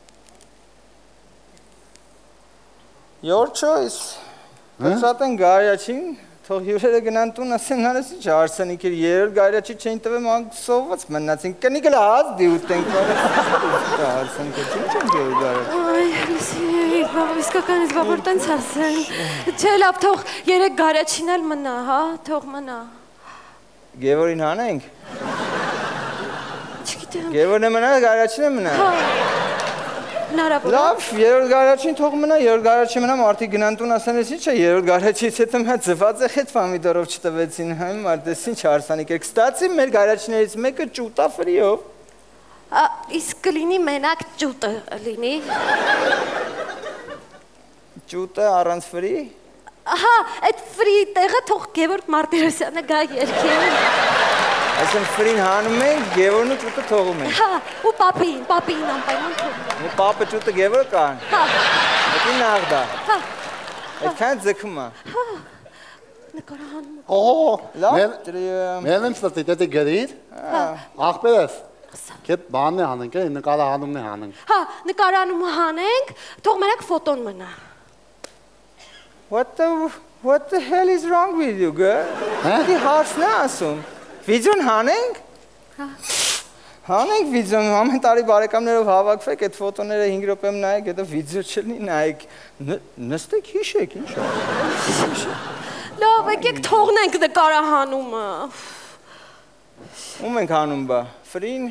Your choice։ Կրճատեն գարաչին, թող հյուրերը գնան տուն, ասեն հարես ինչ հարսանիք էր, երրորդ գարաչի չէին տվեմ սոված մնացին, կնիկը լաց դի ուտենք, հարսանիք էր, ինչ ենք երրորդ գարաչի։ Այ, լսի, իսկականից բաբոր տենց ասեն, չէ լավ, թող երեք գարաչին էլ մնա, հա, թող մնա։ Գևորին հանենք։ Չգիտեմ։ Գևորն է մնա, գարաչին է մնա։ Հնարավոր։ Լավ, երրորդ գարաչին թող մնա, երրորդ գարաչի մնա, մարդիկ գնան տուն ասեն, ես ինչ է, երրորդ գարաչից հետո մա ձվածեղ հետ պամիդորով չտվեցին, հա, մարդես ինչ հարսանիք էր։ Կստացի մեր գարաչիներից մեկը ճուտա ֆրիով։ Իսկ կլինի մենակ ճուտը լինի։ Ճուտը առանց ֆրի։ Ահա, այդ ֆրի տեղը թող Գևորգ Մարտիրոսյանը գա երգի։ Այսինքն ֆրին հանում ենք, Գևորն ու ճուտը թողում ենք։ Հա, ու պապին, պապին անպայման թողում։ Ու պապը ճուտը Գևորը կան։ Հա։ Դա նախդա։ Հա։ Այդքան ձգում է։ Հա։ Նկարահանում։ Օ, լավ։ Մեն եմ ստացի, դե գրիր։ Ախպերս։ Կետ բանն է հանենք, նկարահանումն է հանենք։ Հա, նկարահանումը հանենք, թող մենակ ֆոտոն մնա։ What the what the hell is wrong with you, girl? Դի հարցն է ասում։ Վիդեոն հանենք։ Հա։ Հանենք վիդեոն, ամեն տարի բարեկամներով հավաքվեք, այդ ֆոտոները հինգ րոպեում նայեք, հետո վիդեո չլինի նայեք։ Նստեք հիշեք, ինչ է։ Լավ, եկեք թողնենք նկարահանումը։ Ում ենք հանում բա։ Ֆրին։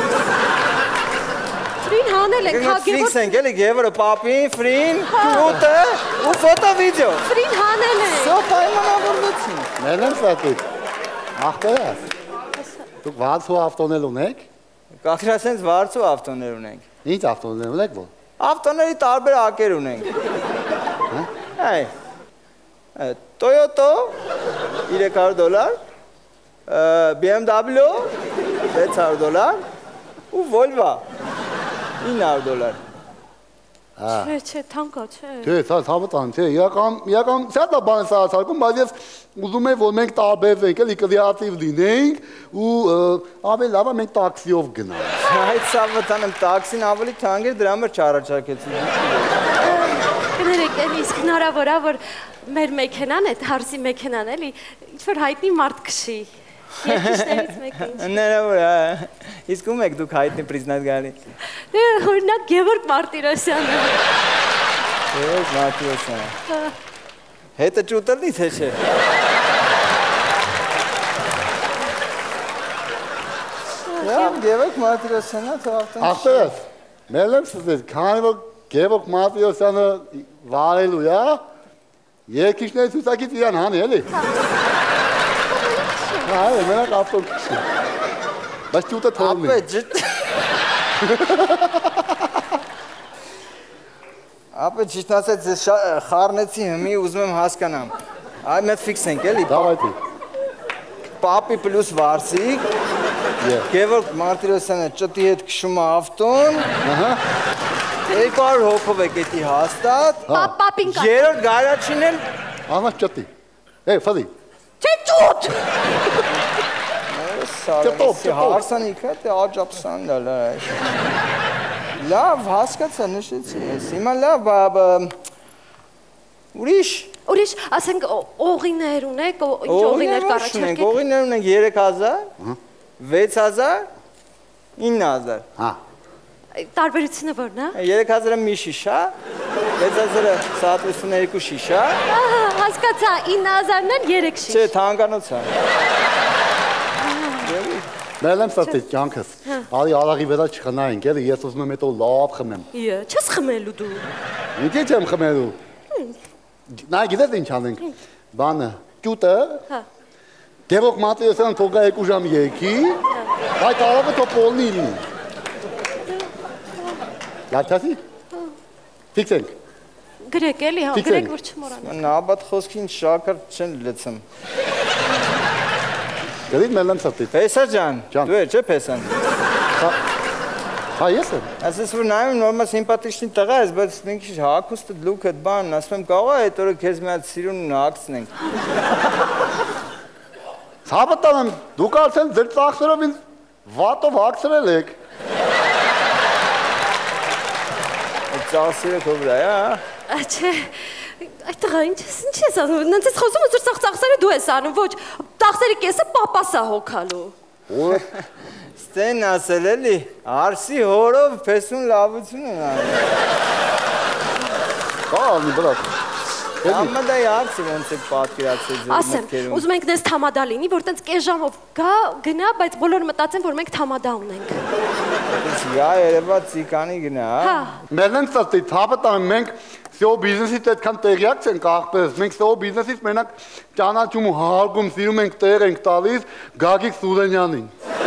Ֆրին հանել ենք, հա, Գևորգ։ Ենք էլի Գևորը, պապին, ֆրին, ճուտը ու ֆոտո վիդեո։ Ֆրին հանել ենք։ Սա պայմանավորվեցին։ Մեն եմ ստացի։ Ախպերս։ Դուք վարձու ավտոներ ունեք։ Կախրասենց վարձու ավտոներ ունենք։ Ինչ ավտոներ ունեք որ։ Ավտոների տարբեր ակեր ունենք։ Հայ։ Toyota, երեք հարյուր դոլար, B M W վեց հարյուր դոլար ու Volvo ինը հարյուր դոլար։ Չէ, չէ, թանկա, չէ։ Չէ, սա ցավտան, չէ, իրական, իրական շատ բան է սա ցարկում, բայց ես ուզում եմ որ մենք տարբերվենք, էլի կրեատիվ լինենք ու ավելի լավ է մենք տաքսիով գնանք։ Այդ ցավտան եմ տաքսին ավելի թանկ էր, դրա համար չառաջարկեցի։ Կներեք, էլի իսկ հնարավոր է որ մեր մեքենան, այդ հարսի մեքենան էլի ինչ որ հայտնի մարդ քշի։ Երկիշներից մեկը ինչ։ Հնարավոր է։ Իսկ ում եք դուք հայտնի պրիզնատ գալի։ Օրինակ Գևորգ Մարտիրոսյանը։ Գևորգ Մարտիրոսյանը։ Հետը ճուտելնի թե չէ։ Լավ, Գևորգ Մարտիրոսյանը թողտան։ Ախպերս, մեր եմ սզես, քանի որ Գևորգ Մարտիրոսյանը վարելու է, երկիշներից հուսակից իրան հանի, էլի։ Այո, մենակ ավտոն քշի։ Բայց ճուտը թողնի։ Ապե ջիտ։ Ապե ջիտ ասեց ես խառնեցի հիմի ուզում եմ հասկանամ։ Այ մենք ֆիքսենք էլի։ Դավայտի։ Պապի պլյուս Վարսիկ։ Գևորգ Մարտիրոսյանը ճտի հետ քշում է ավտոն։ Ահա։ երկու հարյուր հոգով եք էդի հաստատ։ Պապին կա։ Երրորդ գարաչին էլ Ահա ճտի։ Է, ֆադի։ Չէ ճուտ։ Ճտով, հարսանիքը թե աջապսան դալա։ Լավ, հասկացա, նշեցի ես։ Հիմա լավ, ուրիշ։ Ուրիշ, ասենք օղիներ ունեք, ինչ օղիներ կառաջարկեք։ Օղիներ ունենք երեք հազար, վեց հազար, ինը հազար։ Հա։ Տարբերությունը որն է։ երեք հազարը մի շիշա, վեց հազարը սատվեցուներկու շիշա։ Հասկացա, ինը հազարն էլ երեք շիշ։ Չէ, թանկանոց է։ Մեր եմ սատից կյանքս, արի արաղի վերա չխնայինք, էլի ես ուզում եմ հետո լավ խմեմ։ Իե, չես խմելու դու։ Ինչի չեմ խմելու։ Նայ գիտես ինչ անենք։ Բանը, ճուտը։ Գևորգ Մարտիրոսյանը թողա երկու ժամ եկի, այդ արաղը թո պոլնի լինի։ Լաչասի։ Ֆիքսենք։ Գրեք էլի, հա, գրեք որ չմոռանաք։ Նաբատ խոսքին շակարդ չեն լցեմ։ Գրիտ մեր եմ սատից։ Պեսա ջան, դու է չէ պեսան։ Հա ես եմ։ Ասես որ նայում նորմալ սիմպատիչնի տղա ես, բայց մենք ինչ հակուստը լուք էդ բանն, ասում եմ կարող է այդ օրը քեզ մի հատ սիրուն հագցնենք։ Ցավտան եմ, դուք արդեն ձեր ծախսերով ինձ վատով հագցրել եք։ Այդ ծախսերը քո վրա է, հա։ Չէ, այդ տղա ինչ ես անում, նենց ես խոսում ու ծրծախ ծախսերը դու ես անում, ոչ, ծախսերի կեսը պապաս է հոգալու։ Ստեն ասել էլի, արսի հորով պեսուն լավություն են անում։ Կա ալնի բրատ։ Համադայի արսը ոնց եք պատկերացել ձեր Ասեմ, ուզում ենք նես թամադա լինի, որ տենց կես ժամով գա, գնա, բայց բոլորը մտածեն, որ մենք թամադա ունենք։ Գա երևա ծիկանի գնա, հա։ Մեր ենք սատից, հավատան մենք սեո բիզնեսից այդքան տեղյակ չենք աղբերս, մենք սեո բիզնեսից մենակ ճանաչում ու հարգում սիրում ենք տեղ ենք տալիս Գագիկ Սուրենյանին։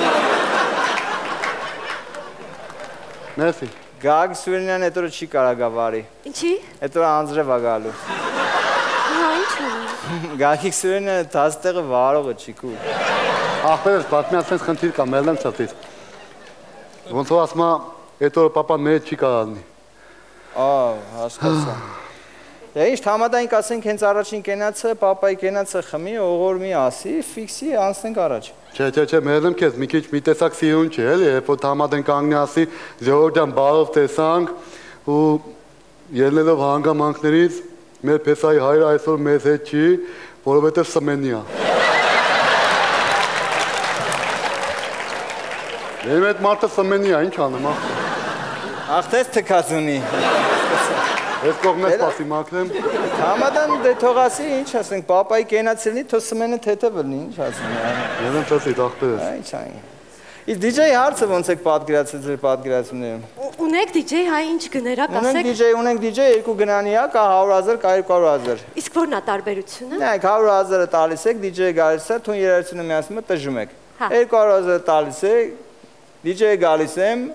Մերսի։ Գագիկ Սուրենյանը այդ օրը չի կարա գավարի։ Ինչի։ Այդ օրը անձրև ա գալու։ Հա, ինչ ունի։ Գագիկ Սուրենյանը դաստեղը վարողը չի կու։ Աղբերս, բաց մի ասենց խնդիր կա, մեր ենք սատից։ Ոնց որ ասմա, այդ օրը պապան մեր չի կարալնի։ Ա, հասկացա։ Դե ինչ համադային կասենք հենց առաջին կենացը, պապայի կենացը խմի, օղորմի ասի, ֆիքսի անցնենք առաջ։ Չէ, չէ, չէ, մեր եմ քեզ մի քիչ մի տեսակ սիրուն չէ, էլի, երբ որ համադեն կանգնի ասի, Ժողովուրդ ջան, բարով տեսանք ու ելնելով հանգամանքներից մեր փեսայի հայրը այսօր մեզ հետ չի, որովհետև սմենի է։ Եվ այդ մարդը սմենի է, ինչ անեմ, ախ։ Ախտես թքած ունի։ Ես կողմես պասի մաքրեմ։ Համադան դե թողասի, ինչ ասենք, պապայի կենացելնի, թո սմենը թեթև լնի, ինչ ասենք։ Ես եմ տեսի, դախտերս։ Ինչ այն։ Իսկ դիջեյ հարցը ոնց եք պատկերացել ձեր պատկերացումներում։ Ունեք դիջեյ, հայ ինչ գներա, կասեք։ Ունենք դիջեյ, ունենք դիջեյ, երկու գնանի է, կա հարյուր հազար, կա երկու հարյուր հազար։ Իսկ որն է տարբերությունը։ Նայեք, հարյուր հազարը տալիս եք, դիջեյը գալիս է, թուն երաժշտությունը միացնում եք, տժում եք։ երկու հարյուր հազարը տալիս եք, դիջեյը գալիս եմ,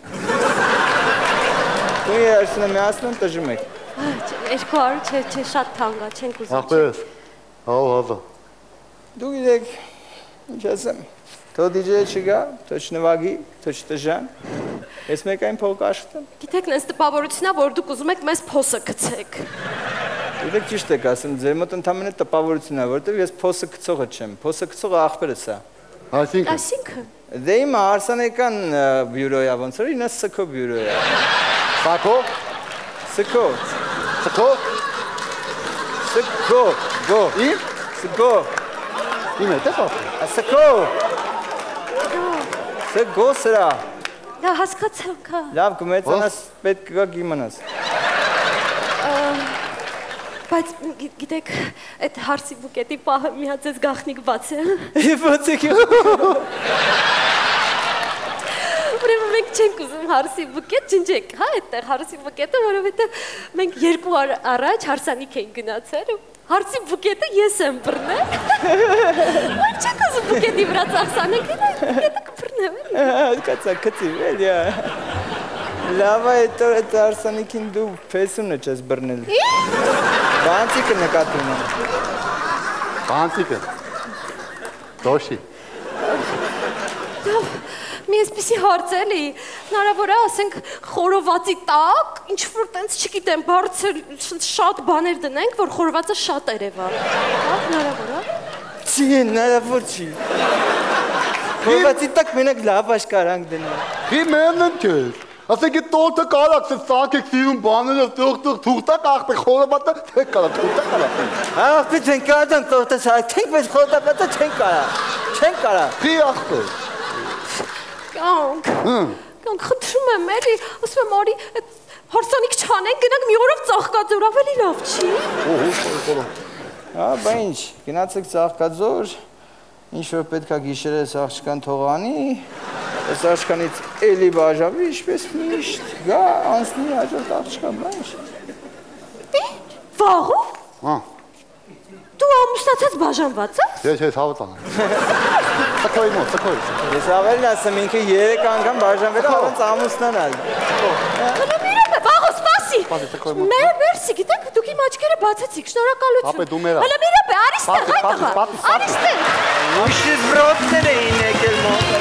թուն երաժշտությունը միացնում եք, տժում եք։ երկու հարյուր չէ, չէ, շատ թանկ է, չենք ուզում։ Ախպերս, հավ հազա։ Դու գիտեք, ինչ ասեմ, թող դիջեյը չգա, թող չնվագի, թող չտժան, ես մեկ այն փող կաշխտեմ։ Գիտեք, նենց տպավորությունա, որ դուք ուզում եք մեզ փոսը գցեք։ Գիտեք ճիշտ եք ասում, ձեր մոտ ընդամենը տպավորությունն է, որովհետև ես փոսը գցողը չեմ, փոսը գցողը աղբերս է։ Այսինքն։ Այսինքն։ Դե իմ հարսանեկան բյուրոյա, ոնց որ ինը սքո բյուրոյա։ Սակո։ Սքո։ Սակո։ Սքո։ Գո։ Իմ։ Սքո։ Իմ է տեսա։ Սքո։ Սքո սրա։ Դա հասկացանք, հա։ Լավ, կմեծանաս, պետք կգա կիմանաս։ Բայց գիտեք, այդ հարսի բուկետի պահը մի հատ ձեզ գախնիկ բաց է։ Եվ բաց եք։ Ուրեմն մենք չենք ուզում հարսի բուկետ, ջնջեք, հա, այդտեղ հարսի բուկետը, որովհետև մենք երկու օր առաջ հարսանիք էինք գնացել ու հարսի բուկետը ես եմ բռնել։ Մենք չենք ուզում բուկետի վրա ծախսանենք, այդ բուկետը կբռնեմ։ Կացա կծի, էլի է։ Լավ է, այդ հարսանիքին դու փեսունը չես բռնել։ Բանցիկը նկատում եմ։ Բանցիկը։ Դոշի։ Դավ, մի այսպիսի հարց էլի, հնարավոր է, ասենք, խորովածի տակ, ինչ-որ տենց, չգիտեմ, բարձր շատ բաներ դնենք, որ խորովածը շատ երևա։ Հա, հնարավոր է։ Չի, հնարավոր չի։ Խորովածի տակ մենակ լավ աշկարանք դնենք։ Հի մենն չես։ Ասենք է տորտը կարակ, սա սանք եք սիրում բաները, տող-տող, թուղտակ աղբեք, խորովածը թեք կարակ, թուղտակ կարակ։ Աղբի չենք կարադան տորտը սարակ, չենք մեզ խորովածը չենք կարակ, չենք կարակ։ Հի աղբեք։ Կանք, կանք, խնդրում եմ էլի, ասում եմ արի, հարսանիք չանենք, գնանք մի օրով ծաղկաձոր, ավելի լավ չի։ Հա, բա ինչ, գնացեք ծաղկաձոր, ինչ որ պետք է գիշերես աղջկան թողանի, այս աղջկանից էլի բաժավի, ինչպես միշտ, գա, անցնի հաջորդ աղջկան, բա ինչ։ Վաղու։ Հա։ Դու ամուսնացած բաժանված ես։ Ես ես հավատան։ Սակոյ մոտ, սակոյ։ Ես ավելին ասեմ, ինքը երեք անգամ բաժանվել է առանց ամուսնանալ։ Հələ մի րոպե, վաղու սպասի։ Մեր մերսի, գիտեք, դուք իմ աչքերը բացեցիք, շնորհակալություն։ Ապե դու մերա։ Հələ մի րոպե, արիստեղ, հայ տղա։ Արիստեղ։ Ույշի բրոտներ էին եկել մոտ։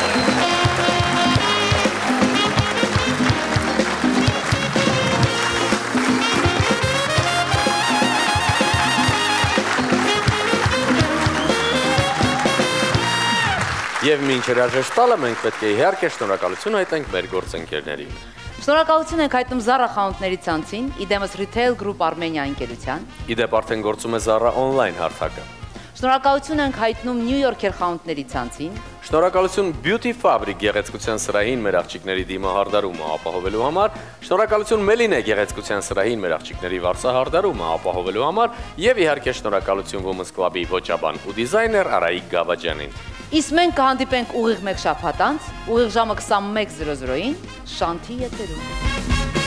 Եվ մինչ հրաժեշտ տալը մենք պետք է իհարկե շնորհակալություն հայտնենք մեր գործընկերներին։ Շնորհակալություն ենք հայտնում Zara խանութների ցանցին, իդեմս Retail Group Armenia ընկերության։ Իդեպ արդեն գործում է Zara online հարթակը։ Շնորհակալություն ենք հայտնում New Yorker խանութների ցանցին։ Շնորհակալություն Beauty Fabric գեղեցկության սրահին մեր աղջիկների դիմահարդարումը ապահովելու համար, շնորհակալություն Meline գեղեցկության սրահին մեր աղջիկների վարձահարդարումը ապահովելու համար եւ իհարկե շնորհակալություն Women's Club-ի ոճաբան ու դիզայներ Արայիկ Գավաջյանին։ Իսկ մենք կհանդիպենք ուղիղ մեկ շաբաթ անց, ուղիղ ժամը քսանմեկ զրո զրոին, Շանթի եթերում։